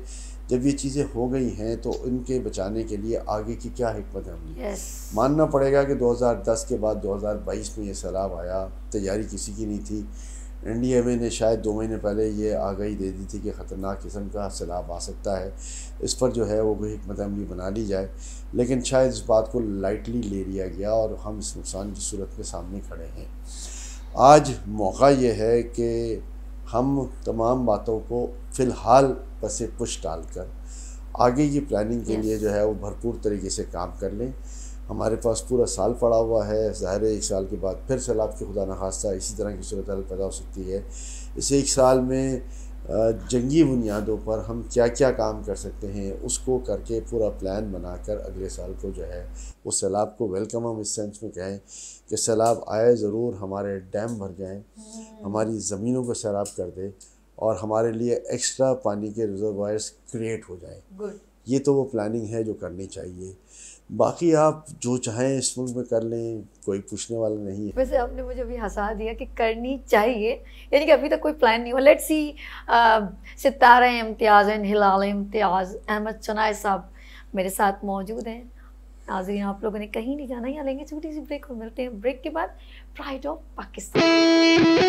जब ये चीज़ें हो गई हैं तो इनके बचाने के लिए आगे की क्या हिकमत अमली है। yes. मानना पड़ेगा कि दो हज़ार दस के बाद दो हज़ार बाईस में ये सैलाब आया, तैयारी किसी की नहीं थी। एन डी एम ए ने शायद दो महीने पहले ये आगाही दे दी थी कि ख़तरनाक किस्म का सैलाब आ सकता है, इस पर जो है वो कोई हिकमत अमली बना ली जाए, लेकिन शायद इस बात को लाइटली ले लिया गया और हम इस नुकसान की सूरत में सामने खड़े हैं। आज मौका ये है कि हम तमाम बातों को फ़िलहाल पसे पुश डालकर आगे की प्लानिंग के yes. लिए जो है वो भरपूर तरीके से काम कर लें। हमारे पास पूरा साल पड़ा हुआ है, ज़ाहिर है एक साल के बाद फिर सैलाब की खुदा न खास्ता इसी तरह की सूरत हाल पैदा हो सकती है। इस एक साल में जंगी बुनियादों पर हम क्या क्या काम कर सकते हैं उसको करके पूरा प्लान बनाकर अगले साल को जो है उस सैलाब को वेलकम हम इस सेंस में कहें कि सैलाब आए ज़रूर, हमारे डैम भर जाएं, हमारी ज़मीनों को सैराब कर दे और हमारे लिए एक्स्ट्रा पानी के रिजर्वायर्स क्रिएट हो जाएं। ये तो वो प्लानिंग है जो करनी चाहिए। बाकी आप जो चाहें इस मुल्क में कर लें, कोई पूछने वाला नहीं है। वैसे आपने मुझे अभी हंसा दिया कि करनी चाहिए, यानी कि अभी तक कोई प्लान नहीं हुआ। Let's see Sitara Imtiaz and Hilal Imtiaz Ahmed Chinoy साहब मेरे साथ मौजूद हैं। नाज़रीन आप लोगों ने कहीं नहीं जाना, यहाँ लेंगे छोटी सी ब्रेक और मिलते हैं ब्रेक के बाद प्राइड ऑफ पाकिस्तान।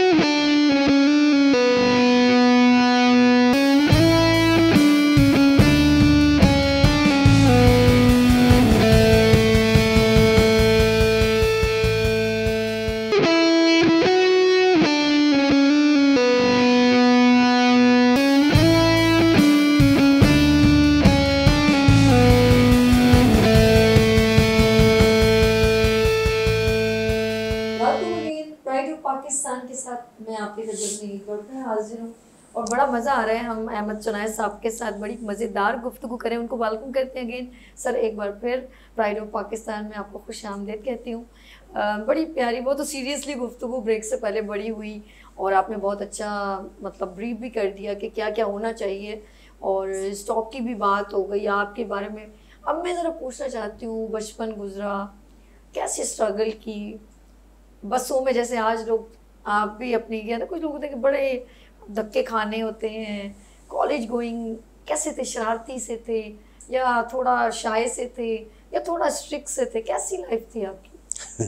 पाकिस्तान के साथ मैं आपकी खिदमत में एक बार फिर हाजिर हूँ और बड़ा मज़ा आ रहा है। हम अहमद चनाय साहब के साथ बड़ी मज़ेदार गुफ्तगू करें, उनको वेलकम करते हैं अगेन। सर एक बार फिर प्राइड ऑफ पाकिस्तान में आपको खुश आमदीद कहती हूँ। बड़ी प्यारी, बहुत सीरियसली गुफ्तगू ब्रेक से पहले बड़ी हुई और आपने बहुत अच्छा मतलब ब्रीफ भी कर दिया कि क्या क्या होना चाहिए और स्टॉक की भी बात हो गई आपके बारे में। अब मैं ज़रा पूछना चाहती हूँ, बचपन गुजरा, कैसे स्ट्रगल की बसों में, जैसे आज लोग आप भी अपनी किया ना, कुछ लोग होते हैं कि बड़े धक्के खाने होते हैं, कॉलेज गोइंग कैसे थे, शरारती से थे या थोड़ा शाय से थे या थोड़ा स्ट्रिक्ट से थे, कैसी लाइफ थी आपकी?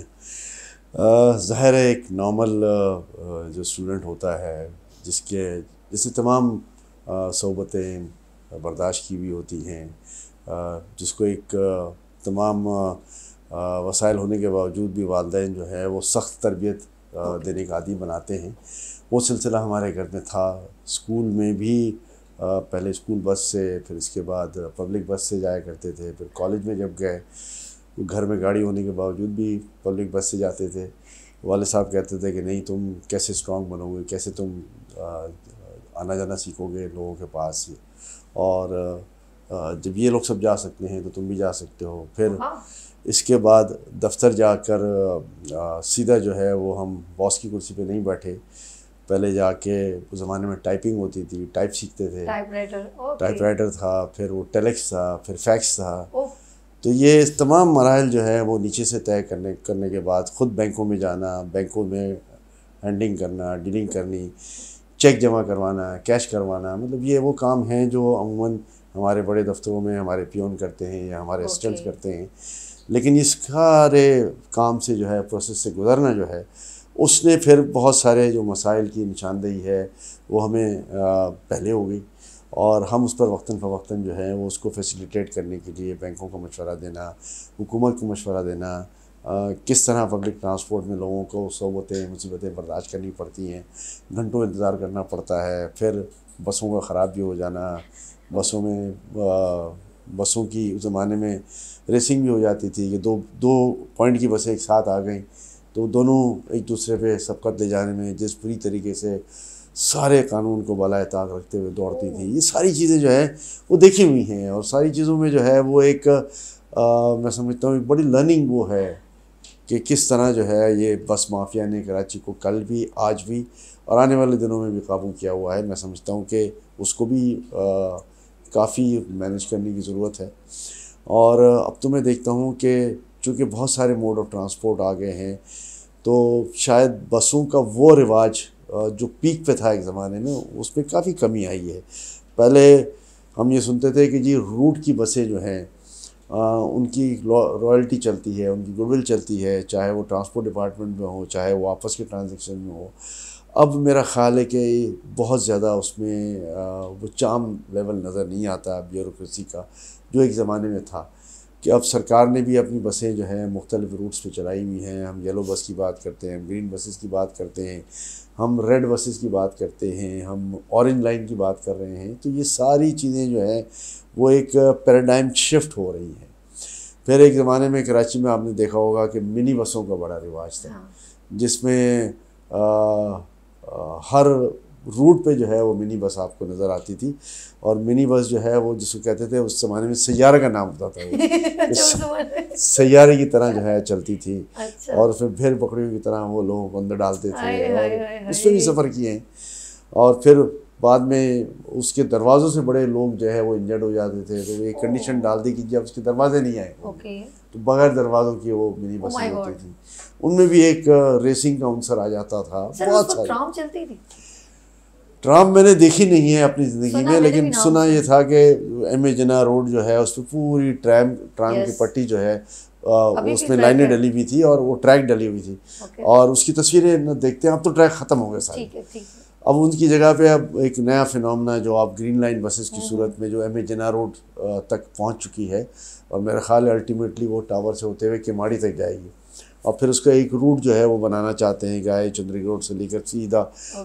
ज़ाहिर है एक नॉर्मल जो स्टूडेंट होता है जिसके जैसे तमाम सोबतें बर्दाश्त की भी होती हैं, जिसको एक तमाम वसाइल होने के बावजूद भी वालिदैन जो है वो सख्त तरबियत देने का आदी बनाते हैं, वो सिलसिला हमारे घर में था। स्कूल में भी पहले स्कूल बस से, फिर इसके बाद पब्लिक बस से जाया करते थे। फिर कॉलेज में जब गए तो घर में गाड़ी होने के बावजूद भी पब्लिक बस से जाते थे। वाले साहब कहते थे कि नहीं तुम कैसे स्ट्रॉन्ग बनोगे, कैसे तुम आना जाना सीखोगे लोगों के पास, और जब ये लोग सब जा सकते हैं तो तुम भी जा सकते हो। फिर इसके बाद दफ्तर जाकर सीधा जो है वो हम बॉस की कुर्सी पे नहीं बैठे, पहले जाके उस ज़माने में टाइपिंग होती थी, टाइप सीखते थे, टाइपराइटर टाइपराइटर था, फिर वो टेलेक्स था, फिर फैक्स था। तो ये तमाम मराहल जो है वो नीचे से तय करने करने के बाद ख़ुद बैंकों में जाना, बैंकों में हैंडलिंग करना, डीलिंग करनी, चेक जमा करवाना, कैश करवाना, मतलब ये वो काम हैं जो अमूमन हमारे बड़े दफ्तरों में हमारे पियोन करते हैं या हमारे असिस्टेंट्स करते हैं। लेकिन इस सारे काम से जो है, प्रोसेस से गुजरना जो है, उसने फिर बहुत सारे जो मसाइल की निशानदेही है वो हमें पहले हो गई और हम उस पर वक्तन फ़वक्तन जो है वो उसको फैसिलिटेट करने के लिए बैंकों को मशवरा देना, हुकूमत को मशवरा देना, आ, किस तरह पब्लिक ट्रांसपोर्ट में लोगों को सोबतें मुसीबतें बर्दाश्त करनी पड़ती हैं, घंटों इंतज़ार करना पड़ता है, फिर बसों का ख़राब भी हो जाना, बसों में आ, बसों की उस ज़माने में रेसिंग भी हो जाती थी कि दो दो पॉइंट की बसें एक साथ आ गई तो दोनों एक दूसरे पे सबकत ले जाने में जिस पूरी तरीके से सारे कानून को बालाए ताक रखते हुए दौड़ती थी, ये सारी चीज़ें जो है वो देखी हुई हैं और सारी चीज़ों में जो है वो एक आ, मैं समझता हूँ एक बड़ी लर्निंग वो है कि किस तरह जो है ये बस माफिया ने कराची को कल भी, आज भी और आने वाले दिनों में भी काबू किया हुआ है। मैं समझता हूँ कि उसको भी काफ़ी मैनेज करने की ज़रूरत है। और अब तो मैं देखता हूँ कि चूँकि बहुत सारे मोड ऑफ ट्रांसपोर्ट आ गए हैं तो शायद बसों का वो रिवाज जो पीक पे था एक ज़माने में, उसमें काफ़ी कमी आई है। पहले हम ये सुनते थे कि जी रूट की बसें जो हैं उनकी रॉयल्टी चलती है, उनकी गुडविल चलती है, चाहे वो ट्रांसपोर्ट डिपार्टमेंट में हो, चाहे वो आपस के ट्रांजेक्शन में हो। अब मेरा ख़्याल है कि बहुत ज़्यादा उसमें आ, वो चार्म लेवल नज़र नहीं आता ब्यूरोक्रेसी का जो एक ज़माने में था। कि अब सरकार ने भी अपनी बसें जो हैं मुख्तलिफ रूट्स पे चलाई हुई हैं। हम येलो बस की बात करते हैं, हम ग्रीन बसेस की बात करते हैं, हम रेड बसेस की बात करते हैं, हम ऑरेंज लाइन की बात कर रहे हैं। तो ये सारी चीज़ें जो हैं वो एक पैराडाइम शिफ्ट हो रही हैं। फिर एक ज़माने में कराची में आपने देखा होगा कि मिनी बसों का बड़ा रिवाज था, जिसमें हर रूट पे जो है वो मिनी बस आपको नज़र आती थी। और मिनी बस जो है वो जिसको कहते थे उस ज़माने में सैयारा का नाम होता था वो सैयारे की तरह जो है चलती थी। अच्छा। और फिर भेड़ बकरियों की तरह वो लोग अंदर डालते थे और उस पर भी सफ़र किए हैं। और फिर बाद में उसके दरवाज़ों से बड़े लोग जो है वो इंजर्ड हो जाते थे, तो एक कंडीशन डाल दी कि जब उसके दरवाजे नहीं आए तो बगैर दरवाज़ों की वो मिनी बसें होती थी। उनमें भी एक रेसिंग का अंसर आ जाता था। बहुत सारी ट्राम चलती थी। ट्राम मैंने देखी नहीं है अपनी ज़िंदगी में, लेकिन सुना ये था कि एम ए जिन्ना रोड जो है उस पर पूरी ट्रैम ट्राम की पट्टी जो है उसमें लाइनें डली हुई थी और वो ट्रैक डली हुई थी। और उसकी तस्वीरें देखते हैं, अब तो ट्रैक ख़त्म हो गए सारे। अब उनकी जगह पे अब एक नया फिनोमेना जो आप ग्रीन लाइन बसेस की सूरत में जो एम ए जिन्ना रोड तक पहुंच चुकी है, और मेरा ख्याल है अल्टीमेटली वो टावर से होते हुए केमाड़ी तक जाएगी। और फिर उसका एक रूट जो है वो बनाना चाहते हैं, गाय चंद्री रोड से लेकर सीधा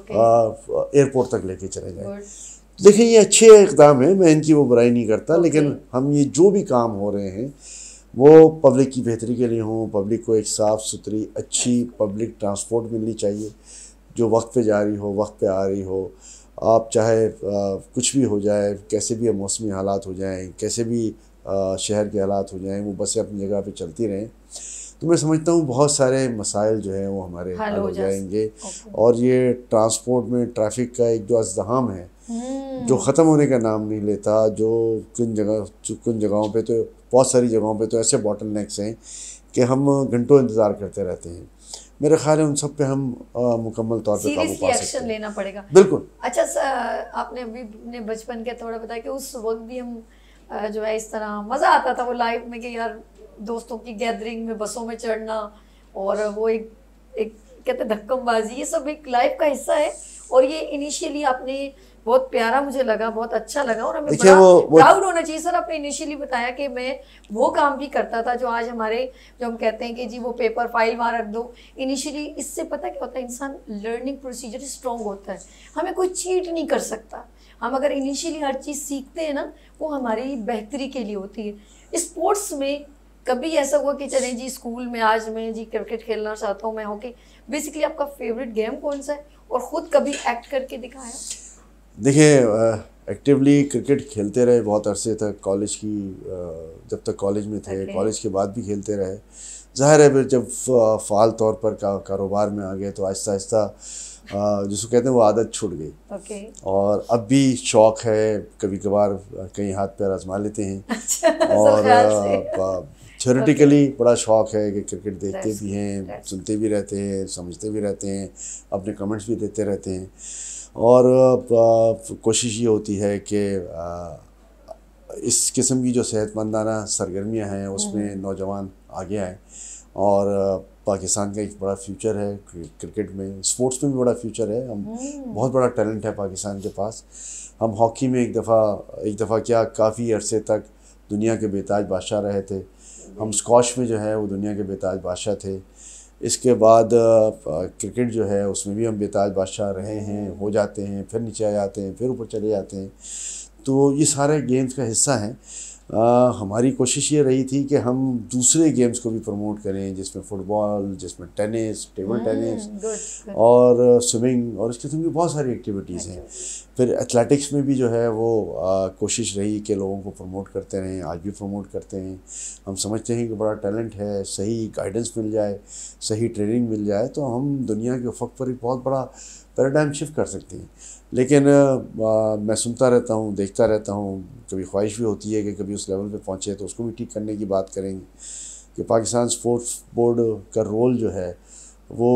एयरपोर्ट तक लेके चले जाए। देखिए ये अच्छे इक़दाम है, मैं इनकी वो बुराई नहीं करता, लेकिन हम ये जो भी काम हो रहे हैं वो पब्लिक की बेहतरी के लिए हों। पब्लिक को एक साफ़ सुथरी अच्छी पब्लिक ट्रांसपोर्ट मिलनी चाहिए जो वक्त पे जा रही हो, वक्त पे आ रही हो। आप चाहे आ, कुछ भी हो जाए, कैसे भी मौसमी हालात हो जाएं, कैसे भी आ, शहर के हालात हो जाएं, वो बसें अपनी जगह पे चलती रहें। तो मैं समझता हूँ बहुत सारे मसाइल जो हैं वो हमारे हल हो जाएंगे। और ये ट्रांसपोर्ट में ट्रैफिक का एक जो अज़्दहाम है जो ख़त्म होने का नाम नहीं लेता, जो किन जगह किन जगहों पे तो बहुत सारी जगहों पे तो ऐसे बॉटल नेक्स हैं कि हम घंटों इंतज़ार करते रहते हैं। मेरा ख्याल है उन सब पे हम मुकम्मल तौर पे काबू पा सकते हैं। लेना पड़ेगा। बिल्कुल। अच्छा, आपने अभी अपने बचपन के थोड़ा बताया कि उस वक्त भी हम जो है इस तरह मज़ा आता था वो लाइफ में कि यार दोस्तों की गैदरिंग में बसों में चढ़ना और वो एक एक कहते धक्कमबाजी, ये सब एक लाइफ का हिस्सा है। और ये इनिशियली आपने बहुत प्यारा मुझे लगा, बहुत अच्छा लगा और हमें बड़ा प्राउड होना चाहिए। सर आपने इनिशियली बताया कि मैं वो काम भी करता था जो आज हमारे जो हम कहते हैं कि जी वो पेपर फाइल वहाँ रख दो। इनिशियली इससे पता क्या होता है, इंसान लर्निंग प्रोसीजर स्ट्रॉन्ग होता है, हमें कोई चीट नहीं कर सकता। हम अगर इनिशियली हर चीज़ सीखते हैं ना वो हमारी बेहतरी के लिए होती है। स्पोर्ट्स में कभी ऐसा हुआ कि चलें जी स्कूल में आज मैं जी क्रिकेट खेलना चाहता हूँ, मैं हॉकी, बेसिकली आपका फेवरेट गेम कौन सा है और ख़ुद कभी एक्ट करके दिखाया? देखिए एक्टिवली क्रिकेट खेलते रहे बहुत अरसे तक, कॉलेज की जब तक कॉलेज में थे, कॉलेज के बाद भी खेलते रहे। ज़ाहिर है फिर जब फ़ाल तौर पर का कारोबार में आ गए तो आहिस्ता आहिस्ता जिसको कहते हैं वो आदत छूट गई। okay. और अब भी शौक़ है, कभी कभार कहीं हाथ पैर आजमा लेते हैं। अच्छा, और थ्योरेटिकली okay. बड़ा शौक़ है कि क्रिकेट देखते भी हैं, सुनते भी रहते हैं, समझते भी रहते हैं, अपने कमेंट्स भी देते रहते हैं। और कोशिश ये होती है कि इस किस्म की जो सेहतमंदाना सरगर्मियाँ हैं उसमें नौजवान आगे आएँ। और पाकिस्तान का एक बड़ा फ्यूचर है क्रिकेट में, स्पोर्ट्स में भी बड़ा फ्यूचर है। हम बहुत बड़ा टैलेंट है पाकिस्तान के पास। हम हॉकी में एक दफ़ा एक दफ़ा क्या काफ़ी अरसे तक दुनिया के बेताज बादशाह रहे थे। हम स्क्वॉश में जो है वो दुनिया के बेताज बादशाह थे। इसके बाद क्रिकेट जो है उसमें भी हम बेताज बादशाह रहे हैं, हो जाते हैं, फिर नीचे आ जाते हैं, फिर ऊपर चले जाते हैं। तो ये सारे गेम्स का हिस्सा हैं। आ, हमारी कोशिश ये रही थी कि हम दूसरे गेम्स को भी प्रमोट करें, जिसमें फ़ुटबॉल, जिसमें टेनिस, टेबल टेनिस और स्विमिंग और इस किस्म की बहुत सारी एक्टिविटीज़ हैं। फिर एथलेटिक्स में भी जो है वो आ, कोशिश रही कि लोगों को प्रमोट करते रहें, आज भी प्रमोट करते हैं। हम समझते हैं कि बड़ा टैलेंट है, सही गाइडेंस मिल जाए, सही ट्रेनिंग मिल जाए तो हम दुनिया के उफ़क़ पर एक बहुत बड़ा पैराडाइम शिफ्ट कर सकते हैं। लेकिन आ, मैं सुनता रहता हूँ, देखता रहता हूँ, कभी ख्वाहिश भी होती है कि कभी उस लेवल पे पहुँचे तो उसको भी ठीक करने की बात करेंगे कि पाकिस्तान स्पोर्ट्स बोर्ड का रोल जो है वो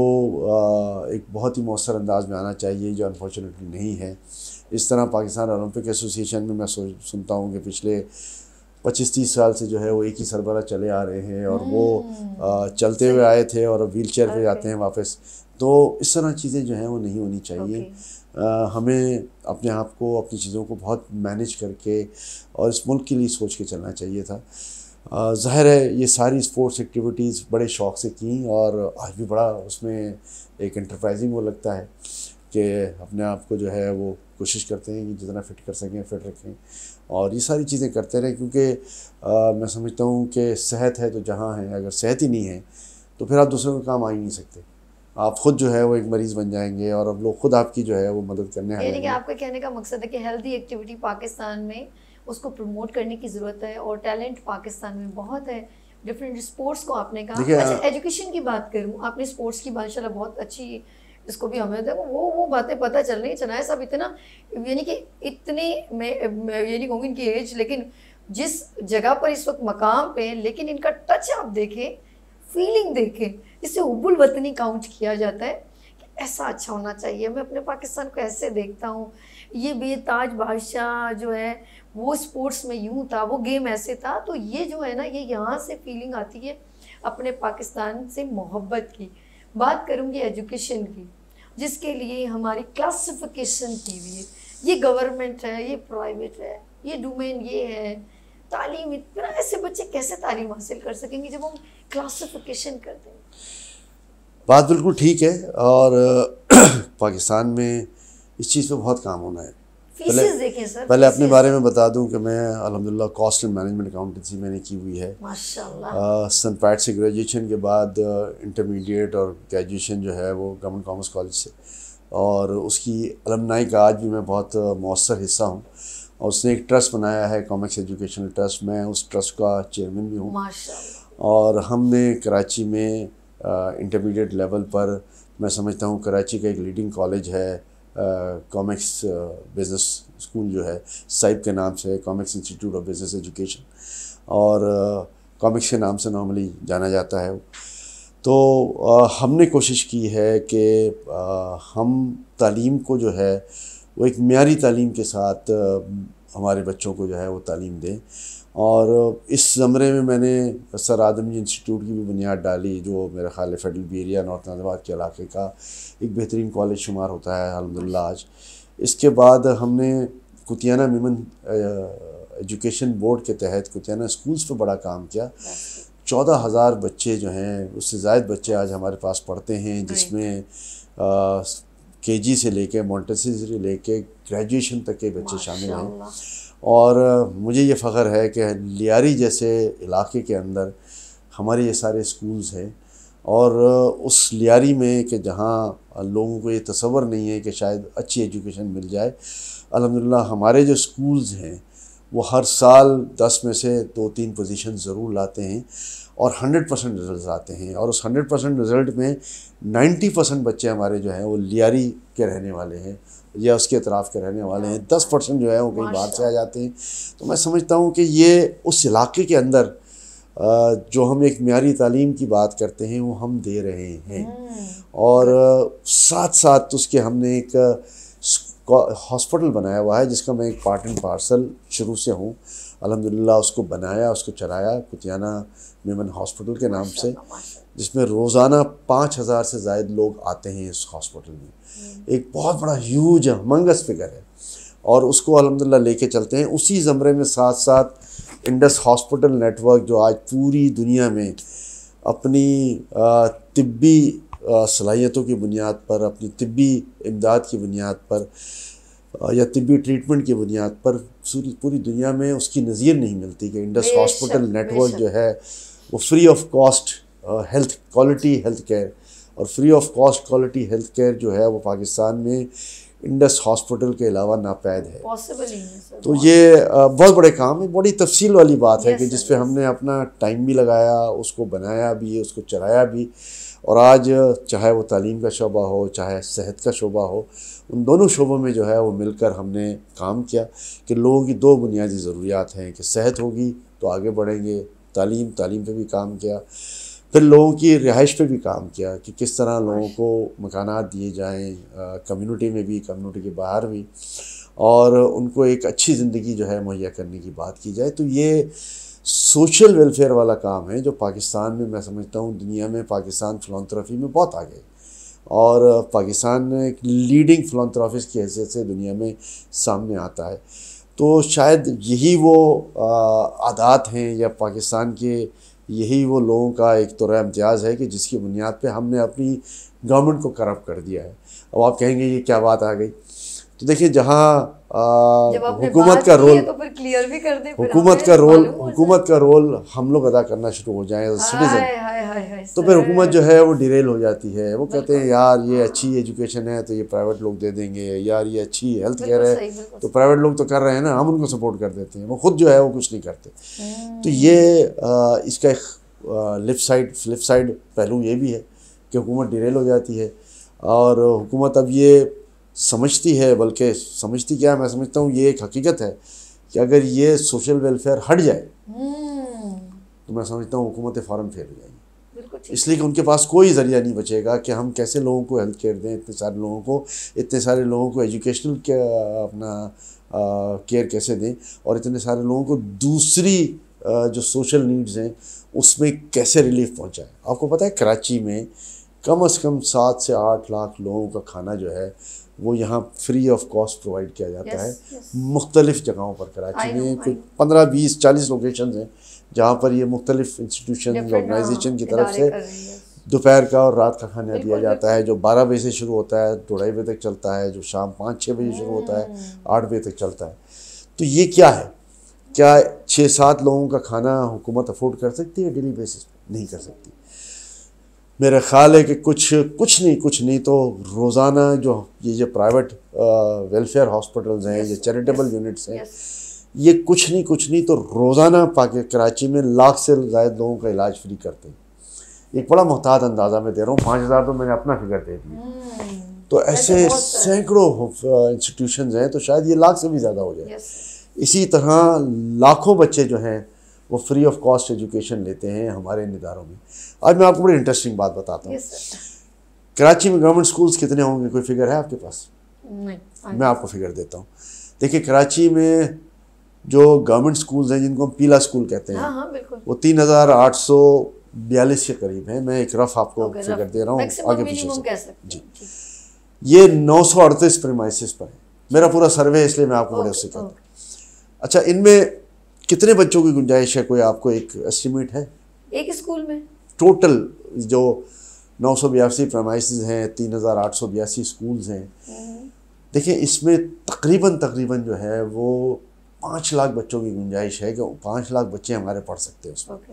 आ, एक बहुत ही मौसर अंदाज में आना चाहिए, जो अनफॉर्चुनेटली नहीं है। इस तरह पाकिस्तान ओलंपिक एसोसिएशन में मैं सुनता हूँ कि पिछले पच्चीस तीस साल से जो है वो एक ही सरबराह चले आ रहे हैं, और वो आ, चलते हुए आए थे और व्हील चेयर पे जाते हैं वापस। तो इस तरह चीज़ें जो हैं वो नहीं होनी चाहिए। आ, हमें अपने आप को, अपनी चीज़ों को बहुत मैनेज करके और इस मुल्क के लिए सोच के चलना चाहिए था। ज़ाहिर है ये सारी स्पोर्ट्स एक्टिविटीज़ बड़े शौक़ से की, और आज भी बड़ा उसमें एक एंटरप्राइजिंग वो लगता है कि अपने आप को जो है वो कोशिश करते हैं कि जितना फिट कर सकें फिट रखें, और ये सारी चीज़ें करते रहें, क्योंकि मैं समझता हूँ कि सेहत है तो जहाँ है, अगर सेहत ही नहीं है तो फिर आप दूसरों का काम आ ही नहीं सकते। आप ख़ुद जो है वो एक मरीज़ बन जाएंगे, और अब लोग खुद आपकी जो है वो मदद करने आ जाएंगे। आपका कहने का मकसद है कि हेल्दी एक्टिविटी पाकिस्तान में उसको प्रमोट करने की ज़रूरत है, और टैलेंट पाकिस्तान में बहुत है। डिफरेंट स्पोर्ट्स को आपने कहा, अच्छा एजुकेशन की बात करूँ, आपने स्पोर्ट्स की माशाल्लाह बहुत अच्छी, इसको भी हमें देखो वो वो बातें पता चल रही है। चनाया साहब इतना, यानी कि इतने, मैं, मैं ये नहीं कहूँगी इनकी एज, लेकिन जिस जगह पर इस वक्त मकाम पे, लेकिन इनका टच आप देखें, फीलिंग देखें, इसे उबुल वतनी काउंट किया जाता है कि ऐसा अच्छा होना चाहिए। मैं अपने पाकिस्तान को ऐसे देखता हूँ, ये बेताज बादशाह जो है वो स्पोर्ट्स में यूँ था, वो गेम ऐसे था। तो ये जो है ना, ये यहाँ से फीलिंग आती है अपने पाकिस्तान से मोहब्बत की। बात करूँगी एजुकेशन की, जिसके लिए हमारी क्लासिफिकेशन की हुई है। ये गवर्नमेंट है, ये प्राइवेट है, ये डोमेन ये है, तालीम इतना, ऐसे बच्चे कैसे तालीम हासिल कर सकेंगे जब हम क्लासिफिकेशन कर देंगे? बात बिल्कुल ठीक है, और पाकिस्तान में इस चीज़ पे बहुत काम होना है। पहले देखें सर, पहले अपने बारे में बता दूं कि मैं अल्हम्दुलिल्लाह कॉस्ट एंड मैनेजमेंट अकाउंटेंसी मैंने की हुई है माशाल्लाह। सन पैट से ग्रेजुएशन के बाद इंटरमीडिएट और ग्रेजुएशन जो है वो गवर्नमेंट कॉमर्स कॉलेज से, और उसकी अलमनाई का आज भी मैं बहुत मौसर हिस्सा हूँ। और उसने एक ट्रस्ट बनाया है, कॉमिक्स एजुकेशनल ट्रस्ट, मैं उस ट्रस्ट का चेयरमैन भी हूँ माशाल्लाह। और हमने कराची में इंटरमीडिएट लेवल पर, मैं समझता हूँ कराची का एक लीडिंग कॉलेज है, कॉमिक्स बिज़नेस स्कूल जो है साइब के नाम से, Commecs institute of business education, और कॉमिक्स के नाम से नॉर्मली जाना जाता है। तो आ, हमने कोशिश की है कि आ, हम तालीम को जो है वो एक म्यारी तालीम के साथ आ, हमारे बच्चों को जो है वो तालीम दें। और इस ज़मरे में मैंने सर आदम जी इंस्टीट्यूट की भी बुनियाद डाली, जो मेरा ख्याल है federal B area north Nazimabad के इलाके का एक बेहतरीन कॉलेज शुमार होता है अल्हम्दुलिल्लाह आज। इसके बाद हमने कुतियाना मिमन एजुकेशन बोर्ड के तहत कुतियाना स्कूल्स पर बड़ा काम किया। चौदह हज़ार बच्चे जो हैं, उससे ज़ायद बच्चे आज हमारे पास पढ़ते हैं, जिसमें के जी से लेके मोंटेसरी से लेके ग्रेजुएशन तक के बच्चे शामिल हैं। और मुझे ये फ़ख्र है कि लियारी जैसे इलाके के अंदर हमारे ये सारे स्कूल्स हैं, और उस लियारी में कि जहाँ लोगों को ये तसव्वुर नहीं है कि शायद अच्छी एजुकेशन मिल जाए, अल्हम्दुलिल्लाह हमारे जो स्कूल्स हैं वो हर साल दस में से दो तीन पोजीशन ज़रूर लाते हैं, और हंड्रेड परसेंट रिज़ल्ट आते हैं। और उस हंड्रेड परसेंट रिज़ल्ट में नाइन्टी परसेंट बच्चे हमारे जो हैं वो लियारी के रहने वाले हैं या उसके अतराफ़ के रहने वाले हैं, दस परसेंट जो है वो कहीं बाहर से आ जाते हैं। तो मैं समझता हूँ कि ये उस इलाके के अंदर जो हम एक म्यारी तालीम की बात करते हैं वो हम दे रहे हैं, और साथ साथ उसके हमने एक हॉस्पिटल बनाया हुआ है जिसका मैं एक पार्ट एंड पार्सल शुरू से हूँ अल्हम्दुलिल्लाह। उसको बनाया, उसको चलाया कुतियाना मेमन हॉस्पिटल के नाम से, जिसमें रोज़ाना पाँच हज़ार से ज़ायद लोग आते हैं इस हॉस्पिटल में। एक बहुत बड़ा ह्यूज हमंगस फिगर है, और उसको अल्हम्दुलिल्लाह लेके चलते हैं। उसी ज़मरे में साथ साथ इंडस हॉस्पिटल नेटवर्क, जो आज पूरी दुनिया में अपनी तिब्बी सलाहियतों की बुनियाद पर, अपनी तिब्बी इमदाद की बुनियाद पर या तिब्बी ट्रीटमेंट की बुनियाद पर पूरी पूरी दुनिया में उसकी नज़ीर नहीं मिलती कि इंडस हॉस्पिटल नेटवर्क जो है वो free of cost health quality health care, और free of cost quality health care जो है वो पाकिस्तान में इंडस हॉस्पिटल के अलावा नापैद है। पॉसिबल ही नहीं सर। तो ये बहुत बड़े काम है, बड़ी तफसील वाली बात है कि जिस पे हमने अपना टाइम भी लगाया, उसको बनाया भी, उसको चलाया भी, और आज चाहे वो तालीम का शोबा हो चाहे सेहत का शोबा हो, उन दोनों शोबों में जो है वो मिलकर हमने काम किया कि लोगों की दो बुनियादी ज़रूरियात हैं कि सेहत होगी तो आगे बढ़ेंगे, तालीम तालीम पे भी काम किया। फिर लोगों की रिहाइश पे भी काम किया कि किस तरह लोगों को मकानात दिए जाएं, कम्युनिटी में भी, कम्युनिटी के बाहर भी, और उनको एक अच्छी ज़िंदगी जो है मुहैया करने की बात की जाए। तो ये सोशल वेलफेयर वाला काम है जो पाकिस्तान में, मैं समझता हूँ दुनिया में पाकिस्तान फिलॉन्थ्रॉफी में बहुत आगे, और पाकिस्तान एक लीडिंग फिलॉन्थ्रॉफिस्ट की हैसियत से दुनिया में सामने आता है। तो शायद यही वो आदात हैं या पाकिस्तान के यही वो लोगों का एक तोरा इम्तियाज़ है कि जिसकी बुनियाद पे हमने अपनी गवर्नमेंट को करप्ट कर दिया है। अब आप कहेंगे ये क्या बात आ गई, तो देखिए जहाँ हुकूमत का रोल, तो फिर क्लियर भी कर दे, हुकूमत का रोल हुकूमत का रोल हम लोग अदा करना शुरू हो जाएं एज सिटीजन, तो फिर हुकूमत जो है वो डिरेल हो जाती है। वो कहते हैं यार ये अच्छी एजुकेशन है तो ये प्राइवेट लोग दे देंगे, यार ये अच्छी हेल्थ केयर है तो प्राइवेट लोग तो कर रहे हैं ना, हम उनको सपोर्ट कर देते हैं, वो खुद जो है वो कुछ नहीं करते। तो ये आ, इसका एक लिप साइड फ्लिप साइड पहलू ये भी है कि हुकूमत डिरेल हो जाती है, और हुकूमत अब ये समझती है, बल्कि समझती क्या है, मैं समझता हूँ ये एक हकीकत है कि अगर ये सोशल वेलफेयर हट जाए तो मैं समझता हूँ हुकूमतें फ़ौरन फेल हो जाएंगी, इसलिए कि उनके पास कोई ज़रिया नहीं बचेगा कि हम कैसे लोगों को हेल्थ केयर दें, इतने सारे लोगों को इतने सारे लोगों को एजुकेशनल के अपना केयर कैसे दें, और इतने सारे लोगों को दूसरी आ, जो सोशल नीड्स हैं उसमें कैसे रिलीफ पहुँचाएँ। आपको पता है कराची में कम अज़ कम सात से आठ लाख लोगों का खाना जो है वो यहाँ फ्री ऑफ कॉस्ट प्रोवाइड किया जाता yes, है yes. मुख्तलिफ़ जगहों पर। कराची में कोई पंद्रह बीस चालीस लोकेशंस हैं जहाँ पर ये मुख्तलिफ़ इंस्टीट्यूशन ऑर्गेनाइजेशन की तरफ से दोपहर का और रात का खाना दिया जाता है, जो बारह बजे से शुरू होता है, दो ढाई बजे तक चलता है, जो शाम पाँच छः बजे शुरू होता है, आठ बजे तक चलता है। तो ये क्या है, क्या छः सात लोगों का खाना हुकूमत अफोर्ड कर सकती है डेली बेसिस पर? नहीं कर सकती। मेरा ख़्याल है कि कुछ कुछ नहीं कुछ नहीं तो रोज़ाना जो ये जो प्राइवेट वेलफेयर हॉस्पिटल्स हैं, ये चैरिटेबल यूनिट्स हैं, ये कुछ नहीं कुछ नहीं तो रोज़ाना पाकि कराची में लाख से ज़्यादा लोगों का इलाज फ्री करते हैं। एक बड़ा मोहतात अंदाज़ा मैं दे रहा हूँ, पाँच हज़ार तो मैंने अपना फिगर दे दिया, तो ऐसे सैकड़ों इंस्टीट्यूशंस हैं, तो शायद ये लाख से भी ज़्यादा हो जाए। इसी तरह लाखों बच्चे जो हैं वो फ्री ऑफ कॉस्ट एजुकेशन लेते हैं हमारे इन इदारों में। आज मैं आपको बड़ी इंटरेस्टिंग बात बताता हूँ। yes, कराची में गवर्नमेंट स्कूल्स कितने होंगे, कोई फिगर है आपके पास? नहीं, मैं आपको फिगर देता हूँ। देखिए कराची में जो गवर्नमेंट स्कूल्स हैं जिनको हम पीला स्कूल कहते हैं, हाँ, हाँ, वो तीन हज़ार आठ सौ बयालीस के करीब है। मैं एक रफ आपको okay, फिगर दे रहा हूँ आगे पीछे से। जी, ये नौ सौ अड़तीस प्रीमाइसिस पर है। मेरा पूरा सर्वे है इसलिए मैं आपको बड़े उससे कहता हूँ। अच्छा, इनमें कितने बच्चों की गुंजाइश है, कोई आपको एक एस्टिमेट है एक स्कूल में? टोटल जो नौ सौ बयासी प्रेमाइसेस हैं, तीन हज़ार आठ सौ बयासी स्कूल्स हैं, देखिए इसमें तकरीबन तकरीबन जो है वो पाँच लाख बच्चों की गुंजाइश है कि पाँच लाख बच्चे हमारे पढ़ सकते हैं उसमें। okay.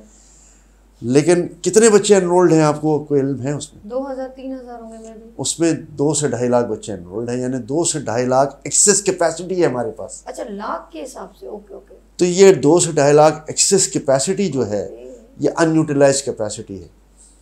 लेकिन कितने बच्चे एनरोल्ड हैं, आपको कोई इल्म है उसमें? दो हज़ार तीन हज़ार होंगे मेरे भी। उसमें दो से ढाई लाख बच्चे एनरोल्ड हैं, यानी दो से ढाई लाख एक्सेस कैपेसिटी है हमारे पास। अच्छा, लाख के हिसाब से? Okay okay. तो ये दो से ढाई लाख एक्सेस कैपेसिटी जो है ये अनयूटिलाइज कैपेसिटी है।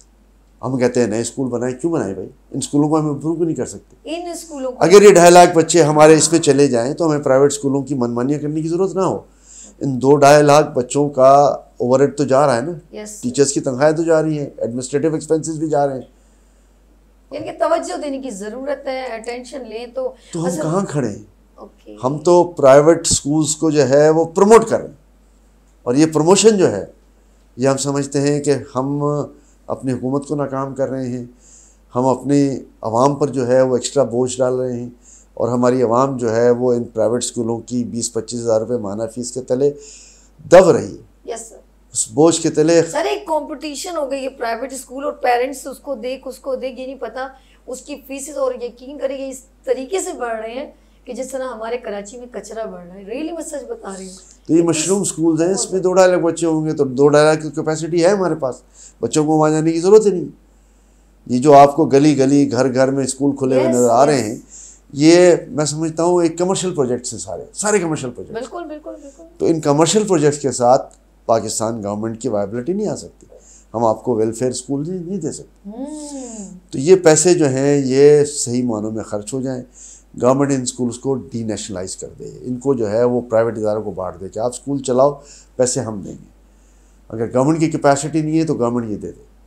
हम कहते हैं नए स्कूल बनाए, क्यों बनाए भाई? इन स्कूलों को हम इम्प्रूव नहीं कर सकते। इन स्कूलों को अगर ये ढाई लाख बच्चे हमारे इसमें चले जाएं तो हमें प्राइवेट स्कूलों की मनमानियाँ करने की ज़रूरत ना हो। इन दो ढाई लाख बच्चों का ओवरहेड तो जा रहा है ना, yes. टीचर्स की तनख्वाहें तो जा रही हैं, एडमिनिस्ट्रेटिव एक्सपेंसेस भी जा रहे हैं, इनकी तवज्जो देने की ज़रूरत है, अटेंशन लें। तो तो हम कहाँ खड़े हैं? okay. हम तो प्राइवेट स्कूल्स को जो है वो प्रमोट कर रहे हैं, और ये प्रमोशन जो है ये हम समझते हैं कि हम अपनी हुकूमत को नाकाम कर रहे हैं, हम अपनी आवाम पर जो है वो एक्स्ट्रा बोझ डाल रहे हैं, और हमारी आवाम जो है वो इन प्राइवेट स्कूलों की बीस पच्चीस हज़ार रुपये माना फीस के तले दब रही है। Yes sir. उस बोझ के तले सर एक कंपटीशन हो गई है प्राइवेट स्कूल, और पेरेंट्स उसको देख उसको देख ये नहीं पता उसकी फीसेस, और यकीन करेंगे इस तरीके से बढ़ रहे हैं कि जिस तरह हमारे कराची में कचरा बढ़ रहा है। रियली मैं सच बता रही हूँ। तो ये मशरूम स्कूल्स हैं, इसमें दो ढाई लाख बच्चे होंगे, तो दो ढाई लाख की कैपेसिटी है हमारे पास, बच्चों को वहाँ जाने की ज़रूरत ही नहीं। ये जो आपको गली गली घर घर में स्कूल खुले हुए नज़र आ रहे हैं, ये मैं समझता हूँ एक कमर्शियल प्रोजेक्ट्स हैं, सारे सारे कमर्शियल प्रोजेक्ट। बिल्कुल बिल्कुल बिल्कुल। तो इन कमर्शियल प्रोजेक्ट्स के साथ पाकिस्तान गवर्नमेंट की वायबिलिटी नहीं आ सकती। हम आपको वेलफेयर स्कूल नहीं दे सकते। तो ये पैसे जो हैं ये सही मानों में खर्च हो जाएं, गवर्नमेंट इन स्कूल्स को डी नेशनलाइज कर दे, इनको जो है वो प्राइवेट इदारों को बांट दे कि आप स्कूल चलाओ, पैसे हम देंगे। अगर गवर्नमेंट की कैपेसिटी नहीं है तो गवर्नमेंट ये दे दे,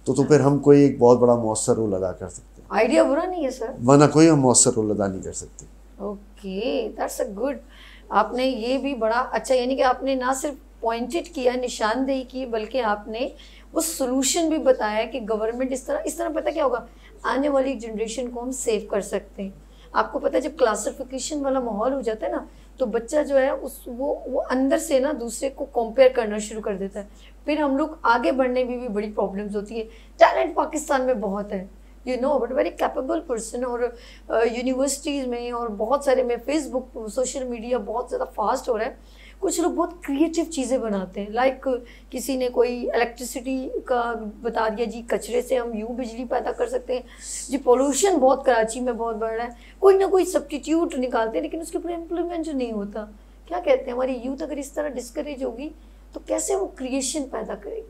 तो तो फिर हम कोई एक बहुत बड़ा मौसर रोल अदा कर सकते हैं। आइडिया बुरा नहीं है सर, वरना कोई हम मौसर रोल अदा नहीं कर सकते। Okay, that's a good. आपने ये भी बड़ा अच्छा, यानी कि आपने ना सिर्फ पॉइंटेड किया, निशानदेही की, बल्कि आपने वो सोल्यूशन भी बताया कि गवर्नमेंट इस तरह इस तरह पता क्या होगा, आने वाली जनरेशन को हम सेव कर सकते हैं। आपको पता है जब क्लासिफिकेशन वाला माहौल हो जाता है ना, तो बच्चा जो है उस वो वो अंदर से ना दूसरे को कंपेयर करना शुरू कर देता है, फिर हम लोग आगे बढ़ने में भी बड़ी प्रॉब्लम्स होती है। टैलेंट पाकिस्तान में बहुत है, you know, but very capable person, और यूनिवर्सिटीज़ uh, में और बहुत सारे में, फेसबुक, सोशल मीडिया बहुत ज़्यादा फास्ट हो रहा है। कुछ लोग बहुत क्रिएटिव चीज़ें बनाते हैं, लाइक like, किसी ने कोई इलेक्ट्रिसिटी का बता दिया जी, कचरे से हम यूँ बिजली पैदा कर सकते हैं जी, पोल्यूशन बहुत कराची में बहुत बढ़ रहा है, कोई ना कोई सब्स्टिट्यूट निकालते हैं, लेकिन उसके ऊपर इम्प्लीमेंट नहीं होता। क्या कहते हैं, हमारी यूथ अगर इस तरह डिस्करेज होगी तो कैसे वो क्रिएशन पैदा करेगी?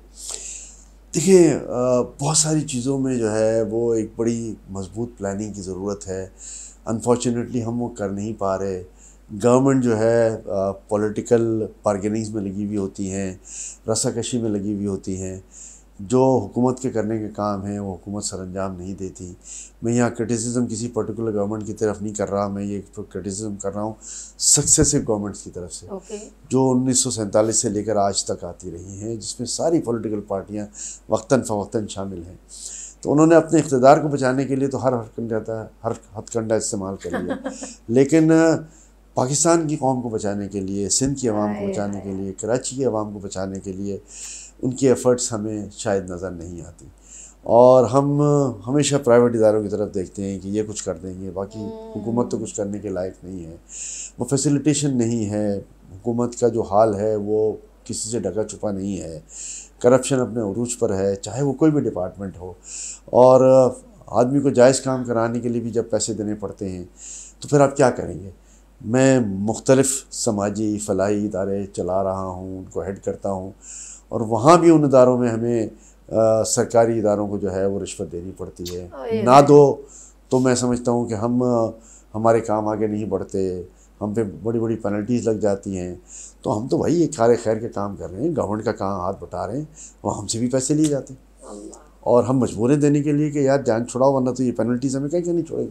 देखिए, बहुत सारी चीज़ों में जो है वो एक बड़ी मजबूत प्लानिंग की ज़रूरत है। अनफॉर्चुनेटली हम वो कर नहीं पा रहे। गवर्नमेंट जो है पॉलिटिकल बार्गेनिंग्स में लगी हुई होती हैं, रस्साकशी में लगी हुई होती हैं। जो हुकूमत के करने के काम हैं वो हुकूमत सरअंजाम नहीं देती। मैं यहाँ क्रिटिसिज्म किसी पर्टिकुलर गवर्नमेंट की तरफ नहीं कर रहा, मैं ये क्रिटिसिज्म कर रहा हूँ सक्सेसिव गवर्नमेंट्स की तरफ से, okay. जो उन्नीस सौ सैंतालीस से लेकर आज तक आती रही हैं, जिसमें सारी पॉलिटिकल पार्टियाँ वक्तन फ़वक्तन शामिल हैं। तो उन्होंने अपने इक़्तिदार को बचाने के लिए तो हर हथकंडा हर हथकंडा इस्तेमाल कर लिया, लेकिन पाकिस्तान की कौम को बचाने के लिए, सिंध की आवाम को बचाने के लिए, कराची की आवाम को बचाने के लिए उनकी एफ़र्ट्स हमें शायद नज़र नहीं आती। और हम हमेशा प्राइवेट इदारों की तरफ देखते हैं कि ये कुछ कर देंगे, बाकी हुकूमत तो कुछ करने के लायक नहीं है, वो फैसिलिटेशन नहीं है। हुकूमत का जो हाल है वो किसी से ढका छुपा नहीं है, करप्शन अपने उरूज पर है, चाहे वो कोई भी डिपार्टमेंट हो। और आदमी को जायज़ काम कराने के लिए भी जब पैसे देने पड़ते हैं तो फिर आप क्या करेंगे। मैं मुख्तलिफ़ समाजी फलाही इदारे चला रहा हूँ, उनको हेड करता हूँ, और वहाँ भी उन इदारों में हमें आ, सरकारी इदारों को जो है वो रिश्वत देनी पड़ती है। ना दो तो मैं समझता हूँ कि हम हमारे काम आगे नहीं बढ़ते, हम पे बड़ी बड़ी पेनल्टीज़ लग जाती हैं। तो हम तो भाई एक कार खैर के काम कर रहे हैं, गवर्नमेंट का काम हाथ बटा रहे हैं, और हमसे भी पैसे लिए जाते हैं, और हम मजबूर हैं देने के लिए कि यार जान छुड़ाओ, वरना तो ये पेनल्टीज़ हमें कहीं क्यों नहीं छोड़ेगी।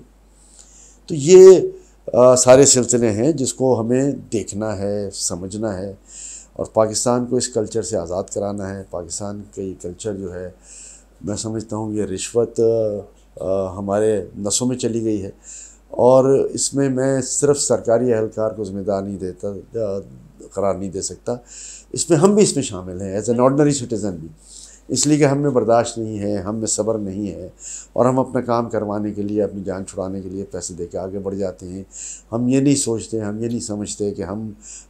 तो ये आ, सारे सिलसिले हैं जिसको हमें देखना है, समझना है, और पाकिस्तान को इस कल्चर से आज़ाद कराना है। पाकिस्तान का ये कल्चर जो है, मैं समझता हूँ ये रिश्वत आ, हमारे नसों में चली गई है, और इसमें मैं सिर्फ सरकारी एहलकार को ज़िम्मेदार नहीं देता करार नहीं दे सकता, इसमें हम भी इसमें शामिल हैं एज एन ऑर्डनरी सिटीज़न भी, इसलिए कि हम में बर्दाश्त नहीं है, हम में सब्र नहीं है, और हम अपना काम करवाने के लिए, अपनी जान छुड़ाने के लिए पैसे दे के आगे बढ़ जाते हैं। हम ये नहीं सोचते, हम ये नहीं समझते कि हम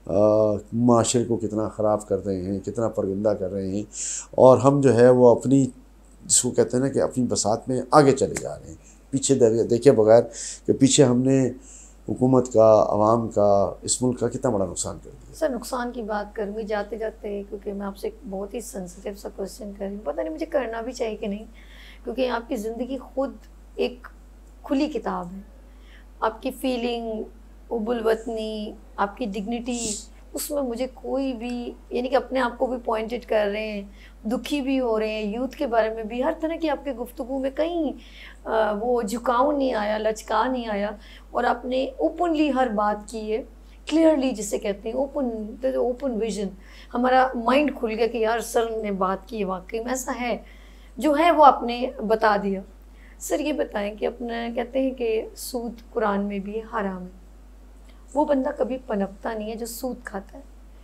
माशरे को कितना ख़राब कर रहे हैं, कितना परगंदा कर रहे हैं, और हम जो है वो अपनी, जिसको कहते हैं ना कि अपनी बसात में आगे चले जा रहे हैं, पीछे देखे बगैर कि पीछे हमने हुकूमत का, आवाम का, इस मुल्क का कितना बड़ा नुकसान कर दिया। सर, नुकसान की बात करूँगी जाते जाते, क्योंकि मैं आपसे एक बहुत ही सेंसिटिव सा क्वेश्चन कर रही हूँ, पता नहीं मुझे करना भी चाहिए कि नहीं, क्योंकि आपकी ज़िंदगी खुद एक खुली किताब है। आपकी फीलिंग, उबुल वतनी, आपकी डिग्निटी, उसमें मुझे कोई भी, यानी कि अपने आप को भी पॉइंटेड कर रहे हैं, दुखी भी हो रहे हैं, यूथ के बारे में भी, हर तरह की आपके गुफ्तगू में कहीं आ, वो झुकाव नहीं आया, लचका नहीं आया, और आपने ओपनली हर बात की है, क्लियरली जिसे कहते हैं ओपन ओपन विजन। हमारा माइंड खुल गया कि यार सर ने बात की है, वाकई में ऐसा है, जो है वो आपने बता दिया। सर ये बताएं कि अपना कहते हैं कि सूद कुरान में भी हराम है, वो बंदा कभी पनपता नहीं है जो सूद खाता है,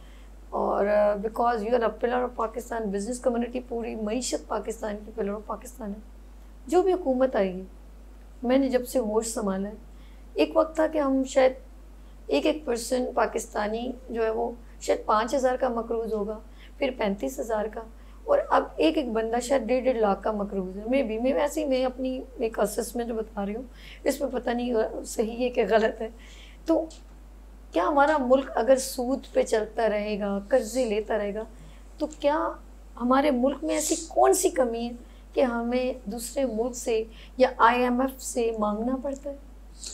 और because you are a pillar of Pakistan, business community, पूरी मईशत पाकिस्तान की पिलर ऑफ पाकिस्तान है। जो भी हुकूमत आएगी, मैंने जब से होश संभाला है, एक वक्त था कि हम शायद एक एक परसेंट पाकिस्तानी जो है वो शायद पाँच हज़ार का मकरूज़ होगा, फिर पैंतीस हज़ार का, और अब एक एक बंदा शायद डेढ़ डेढ़ लाख का मकरूज़ है। मैं भी मैं वैसे ही मैं अपनी एक असेसमेंट जो बता रही हूँ, इसमें पता नहीं सही है कि गलत है। तो क्या हमारा मुल्क अगर सूद पे चलता रहेगा, कर्जे लेता रहेगा, तो क्या हमारे मुल्क में ऐसी कौन सी कमी है कि हमें दूसरे मुल्क से या आई एम एफ से मांगना पड़ता है?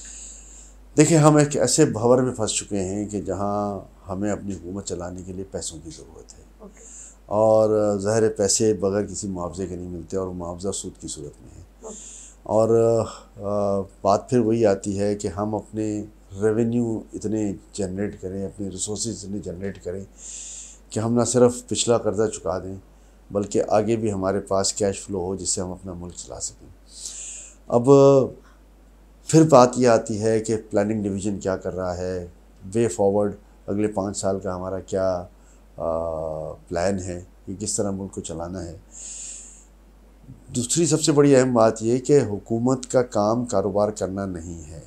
देखिए, हम एक ऐसे भंवर में फंस चुके हैं कि जहां हमें अपनी हुकूमत चलाने के लिए पैसों की ज़रूरत है। okay. और ज़ाहिर पैसे बगैर किसी मुआवजे के नहीं मिलते, और मुआवजा सूद की सूरत में है। और आ, बात फिर वही आती है कि हम अपने रेवेन्यू इतने जनरेट करें, अपने रिसोर्सेज इतने जनरेट करें कि हम ना सिर्फ पिछला कर्ज़ा चुका दें बल्कि आगे भी हमारे पास कैश फ्लो हो जिससे हम अपना मुल्क चला सकें। अब फिर बात ये आती है कि प्लानिंग डिवीज़न क्या कर रहा है, वे फॉरवर्ड अगले पाँच साल का हमारा क्या आ, प्लान है कि किस तरह मुल्क को चलाना है। दूसरी सबसे बड़ी अहम बात यह कि हुकूमत का काम कारोबार करना नहीं है।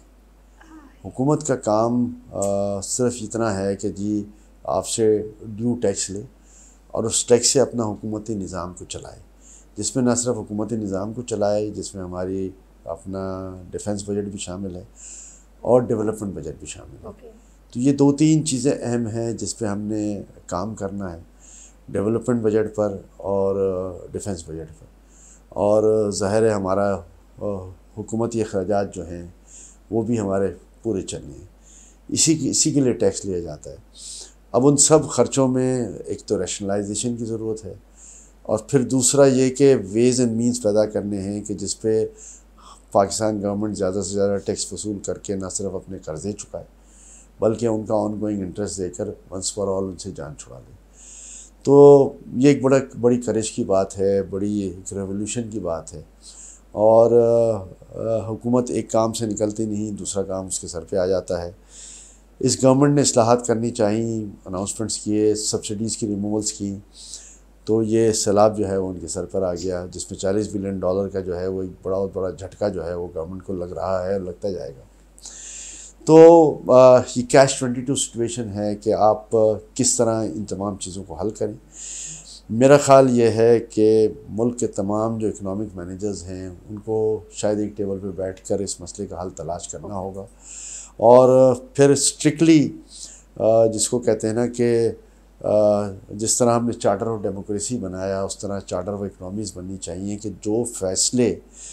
हुकूमत का काम आ, सिर्फ इतना है कि जी आपसे ड्यू टैक्स ले और उस टैक्स से अपना हुकूमती निज़ाम को चलाए, जिसमें न सिर्फ हुकूमती निज़ाम को चलाए, जिसमें हमारी अपना डिफेंस बजट भी शामिल है और डेवलपमेंट बजट भी शामिल है। okay. तो ये दो तीन चीज़ें अहम हैं जिस पे हमने काम करना है, डेवलपमेंट बजट पर और डिफेंस बजट पर। और ज़ाहिर है हमारा हुकूमती अखराजात जो हैं वो भी हमारे पूरे चलने हैं, इसी की इसी के लिए टैक्स लिया जाता है। अब उन सब ख़र्चों में एक तो रैशनलाइजेशन की ज़रूरत है और फिर दूसरा ये कि वेज़ एंड मीन्स पैदा करने हैं कि जिस पे पाकिस्तान गवर्नमेंट ज़्यादा से ज़्यादा टैक्स वसूल करके ना सिर्फ अपने कर्ज़े चुकाए बल्कि उनका ऑन गोइंग इंटरेस्ट देकर वंस फॉर ऑल उनसे जान छुड़ा ले। तो ये एक बड़ा बड़ी करेज की बात है, बड़ी एक रेवोल्यूशन की बात है। और हुकूमत एक काम से निकलती नहीं, दूसरा काम उसके सर पे आ जाता है। इस गवर्नमेंट ने इस्लाहात करनी चाहिए, अनाउंसमेंट्स किए, सब्सिडीज़ की रिमूवल्स की, तो ये सैलाब जो है वो उनके सर पर आ गया, जिसमें चालीस बिलियन डॉलर का जो है वो एक बड़ा बड़ा झटका जो है वो गवर्नमेंट को लग रहा है, लगता जाएगा। तो आ, ये कैश ट्वेंटी टू सिचुएशन है कि आप किस तरह इन तमाम चीज़ों को हल करें। मेरा ख़्याल ये है कि मुल्क के तमाम जो इकनॉमिक मैनेजर्स हैं उनको शायद एक टेबल पे बैठकर इस मसले का हल तलाश करना होगा और फिर स्ट्रिक्टली जिसको कहते हैं ना कि जिस तरह हमने चार्टर ऑफ डेमोक्रेसी बनाया उस तरह चार्टर ऑफ इकनॉमीज़ बननी चाहिए कि जो फैसले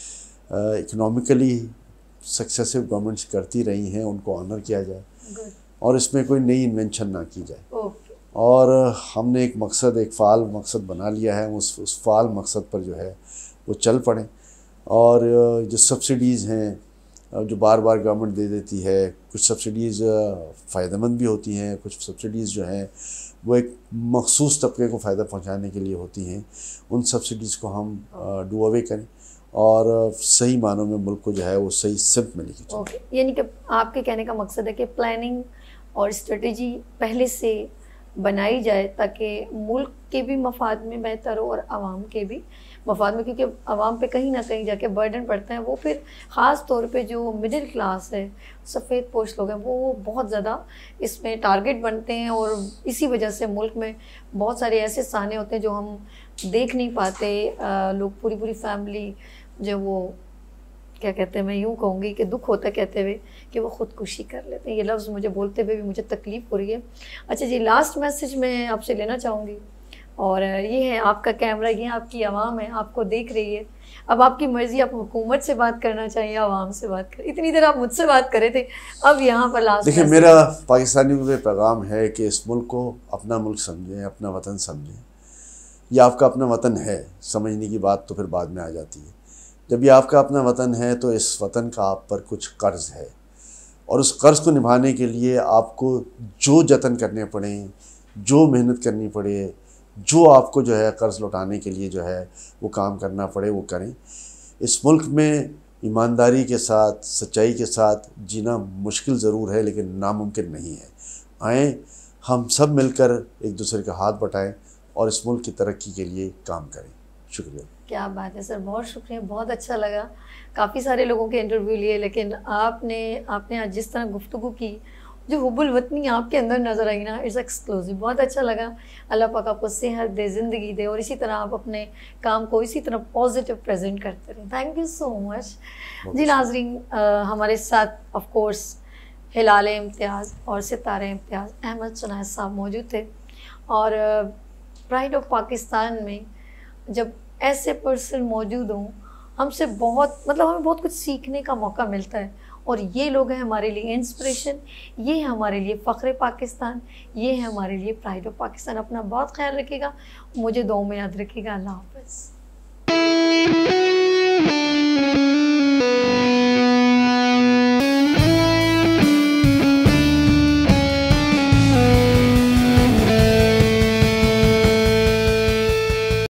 इकनॉमिकली सक्सेसिव गवर्नमेंट्स करती रही हैं उनको ऑनर किया जाए Good. और इसमें कोई नई इन्वेंशन ना की जाए। okay. और हमने एक मकसद एक फ़ाल मकसद बना लिया है, उस उस फ़ाल मकसद पर जो है वो चल पड़ें। और जो सब्सिडीज़ हैं जो बार बार गवर्नमेंट दे देती है, कुछ सब्सिडीज़ फ़ायदेमंद भी होती हैं, कुछ सब्सिडीज़ जो हैं वो एक मखसूस तबके को फ़ायदा पहुंचाने के लिए होती हैं। उन सब्सिडीज़ को हम डू अवे करें और सही मानों में मुल्क को जो है वो सही सिमत में लेके चलें। ओके, यानी कि आपके कहने का मकसद है कि प्लानिंग और स्ट्रेटजी पहले से बनाई जाए ताकि मुल्क के भी मफाद में बेहतर हो और आवाम के भी मफाद में, क्योंकि आवाम पे कहीं ना कहीं जाके बर्डन पड़ता है। वो फिर ख़ास तौर पे जो मिडिल क्लास है, सफ़ेद पोश लोग हैं, वो बहुत ज़्यादा इसमें टारगेट बनते हैं और इसी वजह से मुल्क में बहुत सारे ऐसे साने होते हैं जो हम देख नहीं पाते। लोग पूरी पूरी फैमिली जो वो क्या कहते हैं, मैं यूँ कहूँगी कि दुख होता है कहते हुए कि वो ख़ुदकुशी कर लेते हैं। ये लफ्ज़ मुझे बोलते हुए भी मुझे तकलीफ़ हो रही है। अच्छा जी, लास्ट मैसेज मैं आपसे लेना चाहूँगी और ये है आपका कैमरा, ये आपकी आवाम है, आपको देख रही है। अब आपकी मर्ज़ी, आप हुकूमत से बात करना चाहिए, आवाम से बात करें। इतनी देर आप मुझसे बात करे थे, अब यहाँ पर लास्ट देखिए मेरा पाकिस्तानियों को पैगाम है कि इस मुल्क को अपना मुल्क समझें, अपना वतन समझें। यह आपका अपना वतन है, समझने की बात तो फिर बाद में आ जाती है। जब ये आपका अपना वतन है तो इस वतन का आप पर कुछ कर्ज़ है और उस कर्ज़ को निभाने के लिए आपको जो जतन करने पड़े, जो मेहनत करनी पड़े, जो आपको जो है कर्ज़ लौटाने के लिए जो है वो काम करना पड़े वो करें। इस मुल्क में ईमानदारी के साथ, सच्चाई के साथ जीना मुश्किल ज़रूर है लेकिन नामुमकिन नहीं है। आएँ हम सब मिलकर एक दूसरे का हाथ बटाएं और इस मुल्क की तरक्की के लिए काम करें। शुक्रिया। क्या बात है सर, बहुत शुक्रिया, बहुत अच्छा लगा। काफ़ी सारे लोगों के इंटरव्यू लिए लेकिन आपने आपने आज जिस तरह गुफ्तगू की, जो हुब्बुल वतनी आपके अंदर नज़र आई ना, इट्स एक्सक्लूसिव, बहुत अच्छा लगा। अल्लाह पाक आपको सेहत दे, ज़िंदगी दे और इसी तरह आप अपने काम को इसी तरह पॉजिटिव प्रेजेंट करते रहें। थैंक यू सो मच जी। नाजरीन, हमारे साथ ऑफ कोर्स हिलाल इम्तियाज़ और सितारे इम्तियाज़ अहमद सुनायद साहब मौजूद थे और प्राइड ऑफ पाकिस्तान में जब ऐसे पर्सन मौजूद हों, हमसे बहुत मतलब हमें बहुत कुछ सीखने का मौका मिलता है और ये लोग हैं हमारे लिए इंस्पिरेशन, ये है हमारे लिए फ़ख्र पाकिस्तान, ये है हमारे लिए प्राइड ऑफ पाकिस्तान। अपना बहुत ख्याल रखिएगा, मुझे दुआ में याद रखिएगा। अल्लाह हाफ़िज़।